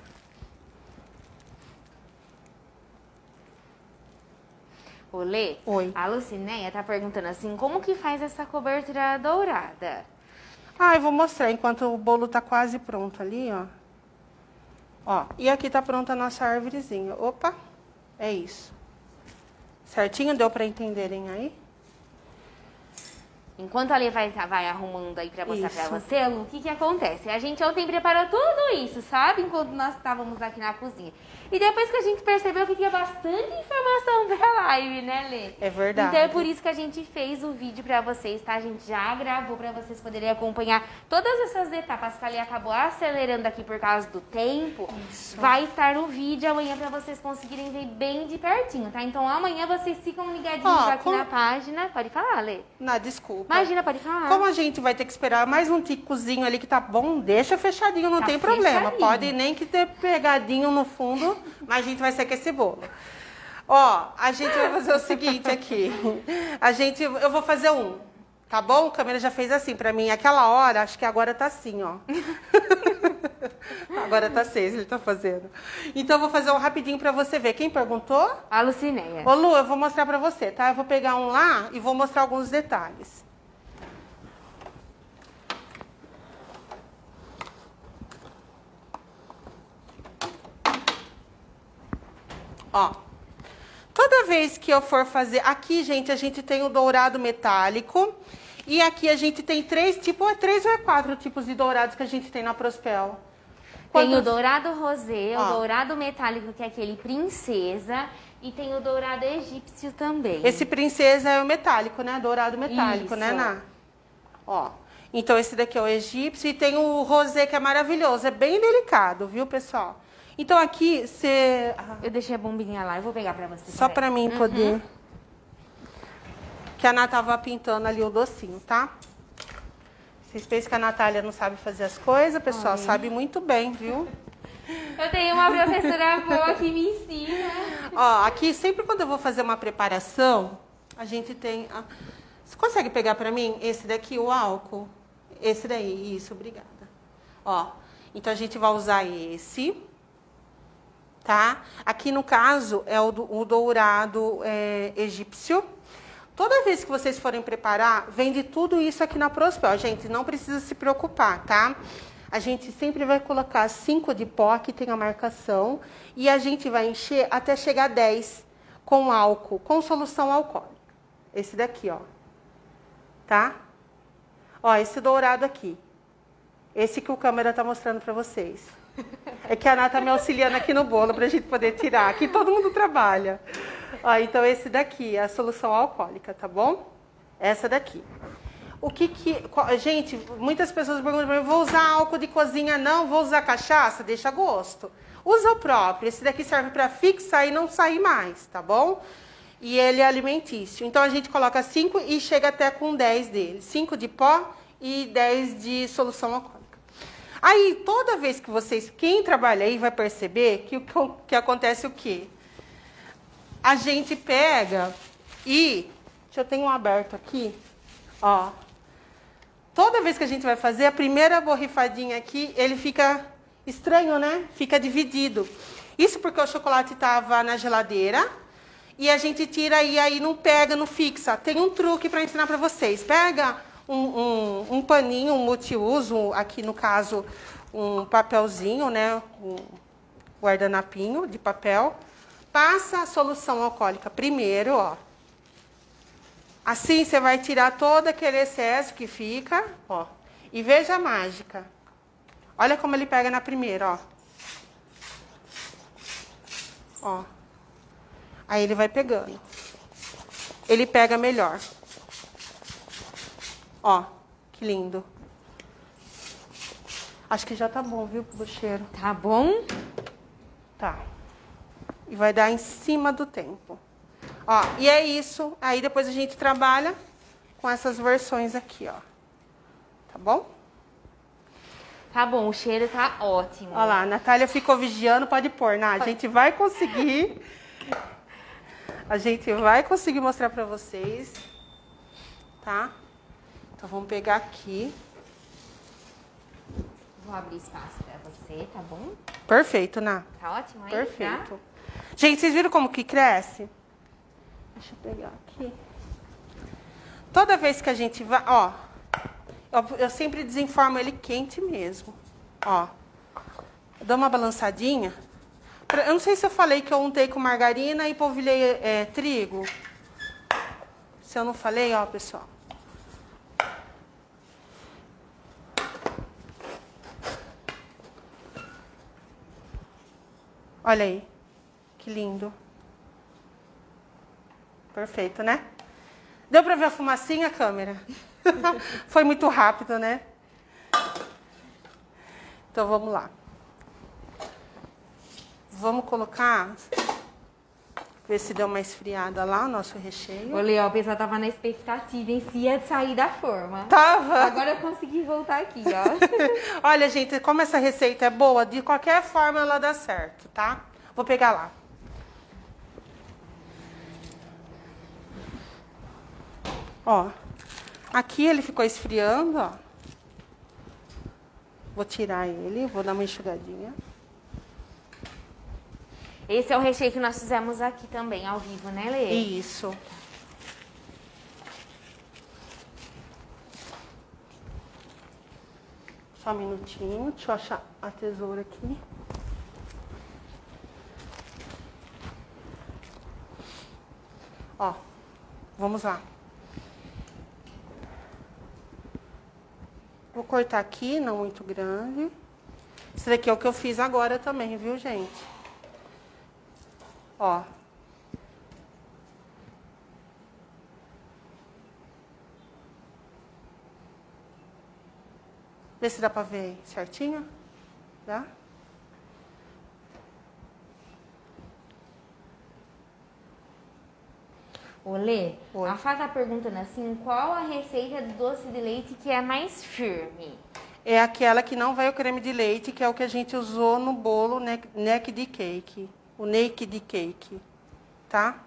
Ô, Lê, Oi. a Lucinéia tá perguntando assim, como que faz essa cobertura dourada? Ah, eu vou mostrar enquanto o bolo tá quase pronto ali, ó. Ó, e aqui tá pronta a nossa árvorezinha. Opa, é isso. Certinho? Deu para entenderem aí? Enquanto a Lê vai, vai arrumando aí pra mostrar Isso. pra você, Lu, o que que acontece? A gente ontem preparou tudo isso, sabe? Enquanto nós estávamos aqui na cozinha. E depois que a gente percebeu que tinha bastante informação pra live, né, Lê? É verdade. Então é por isso que a gente fez o vídeo pra vocês, tá? A gente já gravou pra vocês poderem acompanhar todas essas etapas que a Lê acabou acelerando aqui por causa do tempo. Isso. Vai estar no vídeo amanhã pra vocês conseguirem ver bem de pertinho, tá? Então amanhã vocês ficam ligadinhos Ó, aqui com- na página. Pode falar, Lê. Não, desculpa. Imagina, pode falar. Como a gente vai ter que esperar mais um ticozinho ali que tá bom, deixa fechadinho, não Tá tem problema. fechadinho. Pode nem que ter pegadinho no fundo, mas a gente vai secar esse bolo. Ó, a gente vai fazer o seguinte aqui. A gente, eu vou fazer um, tá bom? A câmera já fez assim pra mim. Aquela hora, acho que agora tá assim, ó. Agora tá seis, ele tá fazendo. Então eu vou fazer um rapidinho pra você ver. Quem perguntou? A Lucinéia. Ô Lu, eu vou mostrar pra você, tá? Eu vou pegar um lá e vou mostrar alguns detalhes. Ó, toda vez que eu for fazer... Aqui, gente, a gente tem o dourado metálico. E aqui a gente tem três tipos... É três ou é quatro tipos de dourados que a gente tem na Prospel? Tem o Quantos? dourado rosé, Ó. o dourado metálico, que é aquele princesa, e tem o dourado egípcio também. Esse princesa é o metálico, né? Dourado metálico, Isso. né, Ná? Ó, então esse daqui é o egípcio. E tem o rosé, que é maravilhoso. É bem delicado, viu, pessoal? Então aqui, você... Eu deixei a bombinha lá, eu vou pegar pra você. Só peraí. pra mim poder... Que a Ná tava pintando ali o docinho, tá? Vocês pensam que a Natália não sabe fazer as coisas, pessoal? Ai. Sabe muito bem, viu? Eu tenho uma professora boa que me ensina. Ó, aqui, sempre quando eu vou fazer uma preparação, a gente tem... a- Você consegue pegar pra mim esse daqui, o álcool? Esse daí, isso, obrigada. Ó, então a gente vai usar esse, tá? Aqui, no caso, é o, do- o dourado é, egípcio. Toda vez que vocês forem preparar, vende tudo isso aqui na Prospel. Gente, não precisa se preocupar, tá? A gente sempre vai colocar cinco de pó, que tem a marcação, e a gente vai encher até chegar a dez com álcool, com solução alcoólica. Esse daqui, ó. Tá? Ó, esse dourado aqui. Esse que o câmera tá mostrando pra vocês. É que a Ana tá me auxiliando aqui no bolo pra gente poder tirar. Aqui todo mundo trabalha. Ó, então esse daqui é a solução alcoólica, tá bom? Essa daqui. O que que... qual- gente, muitas pessoas perguntam pra mim, vou usar álcool de cozinha? Não, vou usar cachaça? Deixa a gosto. Usa o próprio. Esse daqui serve pra fixar e não sair mais, tá bom? E ele é alimentício. Então a gente coloca cinco e chega até com dez dele. cinco de pó e dez de solução alcoólica. Aí, toda vez que vocês... Quem trabalha aí vai perceber que, o que acontece o quê? A gente pega e... Deixa eu ter um aberto aqui. Ó. Toda vez que a gente vai fazer, a primeira borrifadinha aqui, ele fica estranho, né? Fica dividido. Isso porque o chocolate estava na geladeira e a gente tira e aí não pega, não fixa. Tem um truque para ensinar para vocês. Pega um, um, um paninho, um multiuso, aqui no caso um papelzinho, né? Um guardanapinho de papel. Passa a solução alcoólica primeiro, ó. Assim você vai tirar todo aquele excesso que fica, ó. E veja a mágica. Olha como ele pega na primeira, ó. Ó. Aí ele vai pegando. Ele pega melhor. Ó, que lindo. Acho que já tá bom, viu, pro cheiro. Tá bom? Tá. E vai dar em cima do tempo. Ó, e é isso. Aí depois a gente trabalha com essas versões aqui, ó. Tá bom? Tá bom, o cheiro tá ótimo. Olha lá, a Natália ficou vigiando, pode pôr, Nath. A gente vai conseguir. A gente vai conseguir mostrar pra vocês. Tá? Então vamos pegar aqui. Vou abrir espaço pra você, tá bom? Perfeito, Nath. Tá ótimo aí? Perfeito. Tá? Gente, vocês viram como que cresce? Deixa eu pegar aqui. Toda vez que a gente vai, ó, eu, eu sempre desenformo ele quente mesmo, ó. Eu dou uma balançadinha. Eu não sei se eu falei que eu untei com margarina e polvilhei é, trigo. Se eu não falei, ó, pessoal. Olha aí, que lindo. Perfeito, né? Deu pra ver a fumacinha, câmera? Foi muito rápido, né? Então, vamos lá. Vamos colocar... Ver se deu uma esfriada lá o nosso recheio. Ô, Leo, o pessoal tava na expectativa em si ia sair da forma. Tava. Agora eu consegui voltar aqui, ó. Olha, gente, como essa receita é boa, de qualquer forma ela dá certo, tá? Vou pegar lá. Ó, aqui ele ficou esfriando, ó. Vou tirar ele, vou dar uma enxugadinha. Esse é o recheio que nós fizemos aqui também, ao vivo, né, Lê? Isso. Só um minutinho, deixa eu achar a tesoura aqui. Ó, vamos lá. Vou cortar aqui, não muito grande. Esse daqui é o que eu fiz agora também, viu, gente? Ó. Vê se dá pra ver certinho. Dá? Ô, Lê, Oi. a Fá tá perguntando assim, qual a receita do doce de leite que é mais firme? É aquela que não vai o creme de leite, que é o que a gente usou no bolo Naked Cake. O Naked Cake, tá?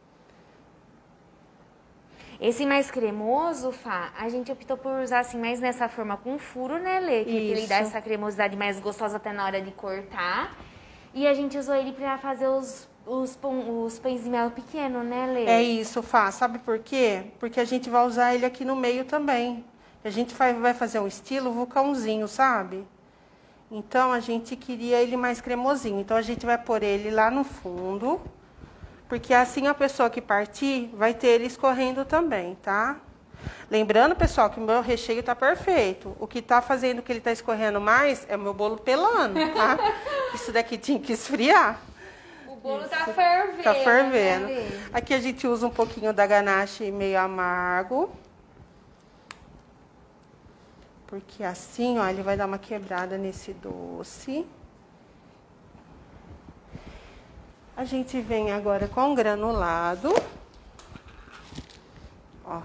Esse mais cremoso, Fá, a gente optou por usar assim mais nessa forma com furo, né, Lê? Que ele dá essa cremosidade mais gostosa até na hora de cortar. E a gente usou ele pra fazer os, os, pão, os pães de mel pequeno, né, Lê? É isso, Fá. Sabe por quê? Porque a gente vai usar ele aqui no meio também. A gente vai fazer um estilo vulcãozinho, sabe? Então, a gente queria ele mais cremosinho. Então, a gente vai pôr ele lá no fundo. Porque assim a pessoa que partir vai ter ele escorrendo também, tá? Lembrando, pessoal, que o meu recheio tá perfeito. O que tá fazendo que ele tá escorrendo mais é o meu bolo pelando, tá? Isso daqui tinha que esfriar. O bolo Isso. tá fervendo. Tá fervendo. Né, Aqui a gente usa um pouquinho da ganache meio amargo. Porque assim, ó, ele vai dar uma quebrada nesse doce. A gente vem agora com granulado. Ó.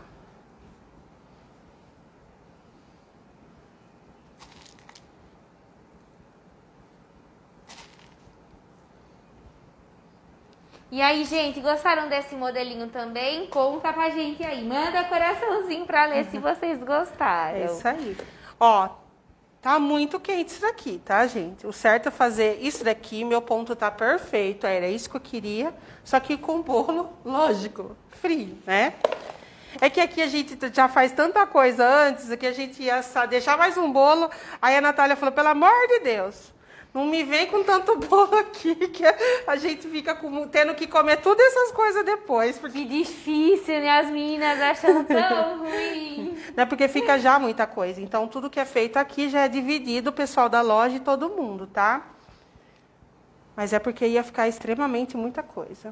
E aí, gente, gostaram desse modelinho também? Conta pra gente aí. Manda coraçãozinho pra ler se vocês gostaram. É isso aí. Ó, Tá muito quente isso daqui, tá, gente? O certo é fazer isso daqui, meu ponto tá perfeito, era isso que eu queria, só que com bolo, lógico, frio, né? É que aqui a gente já faz tanta coisa antes, que a gente ia deixar mais um bolo, aí a Natália falou, pelo amor de Deus, não me vem com tanto bolo aqui, que a gente fica com, tendo que comer todas essas coisas depois. Porque... Que difícil, né? As meninas achando tão ruim. Não é porque fica já muita coisa. Então, tudo que é feito aqui já é dividido, o pessoal da loja e todo mundo, tá? Mas é porque ia ficar extremamente muita coisa.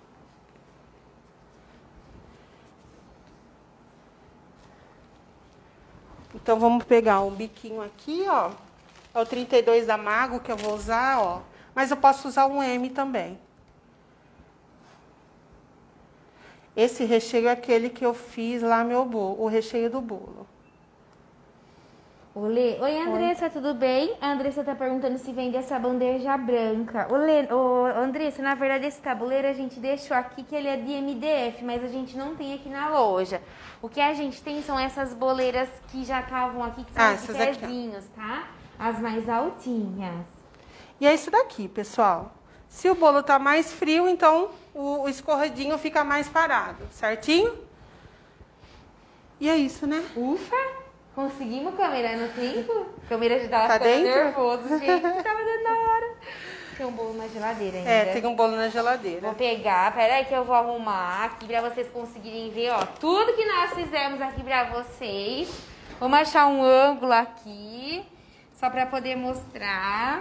Então, vamos pegar um biquinho aqui, ó. É o trinta e dois da Mago que eu vou usar, ó. Mas eu posso usar um M também. Esse recheio é aquele que eu fiz lá meu bolo, o recheio do bolo. Olê. Oi, Andressa, tudo bem? A Andressa tá perguntando se vende essa bandeja branca. Olê, ô, Andressa, na verdade esse tabuleiro a gente deixou aqui que ele é de M D F, mas a gente não tem aqui na loja. O que a gente tem são essas boleiras que já estavam aqui, que são Ah, os essas aqui, ó. pezinhos, tá? As mais altinhas. E é isso daqui, pessoal. Se o bolo tá mais frio, então o, o escorredinho fica mais parado, certinho? E é isso, né? Ufa! Conseguimos, câmera, no tempo? A câmera já tava Tá ficando dentro? nervoso, gente. Tava dando na hora. Tem um bolo na geladeira ainda. É, tem um bolo na geladeira. Vou pegar, peraí que eu vou arrumar aqui pra vocês conseguirem ver, ó, tudo que nós fizemos aqui pra vocês. Vamos achar um ângulo aqui, só pra poder mostrar.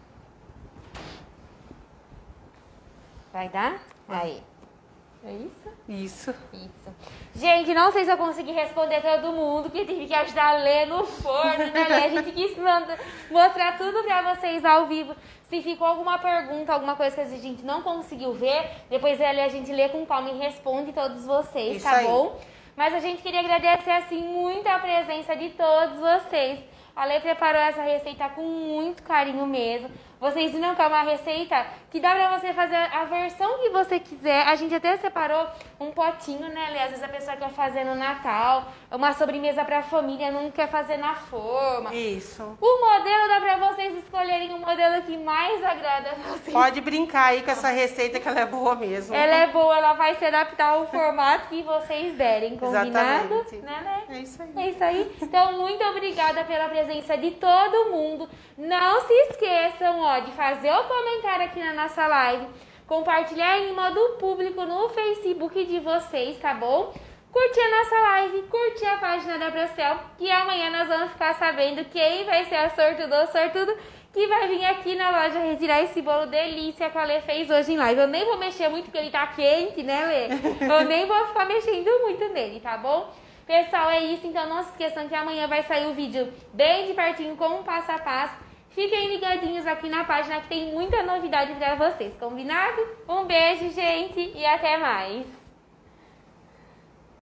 Vai dar? Aí. É isso? Isso. Isso. Gente, não sei se eu consegui responder todo mundo, que tive que ajudar a ler no forno, né, Lê? A gente quis manda- mostrar tudo pra vocês ao vivo. Se ficou alguma pergunta, alguma coisa que a gente não conseguiu ver, depois ali a gente lê com calma e responde todos vocês, Isso tá aí. bom? Mas a gente queria agradecer, assim, muito a presença de todos vocês. A Lê preparou essa receita com muito carinho mesmo. Vocês viram que é uma receita que dá pra você fazer a versão que você quiser. A gente até separou um potinho, né, Lê? Às vezes a pessoa quer fazer no Natal, uma sobremesa pra família, não quer fazer na forma. Isso. O modelo dá pra vocês escolherem o modelo que mais agrada a vocês. Pode brincar aí com essa receita que ela é boa mesmo. Ela é boa, ela vai se adaptar ao formato que vocês derem, combinado? Exatamente. Né, né? É isso aí. É isso aí. Então, muito obrigada pela presença de todo mundo. Não se esqueçam, ó, de fazer o comentário aqui na nossa live, compartilhar em modo público no Facebook de vocês, tá bom? Curtir a nossa live, curtir a página da Brocel, que amanhã nós vamos ficar sabendo quem vai ser a sortudo ou sortudo que vai vir aqui na loja retirar esse bolo delícia que a Lê fez hoje em live. Eu nem vou mexer muito porque ele tá quente, né, Lê? Eu nem vou ficar mexendo muito nele, tá bom? Pessoal, é isso. Então não se esqueçam que amanhã vai sair o vídeo bem de pertinho com o passo a passo. Fiquem ligadinhos aqui na página que tem muita novidade pra vocês, combinado? Um beijo, gente, e até mais!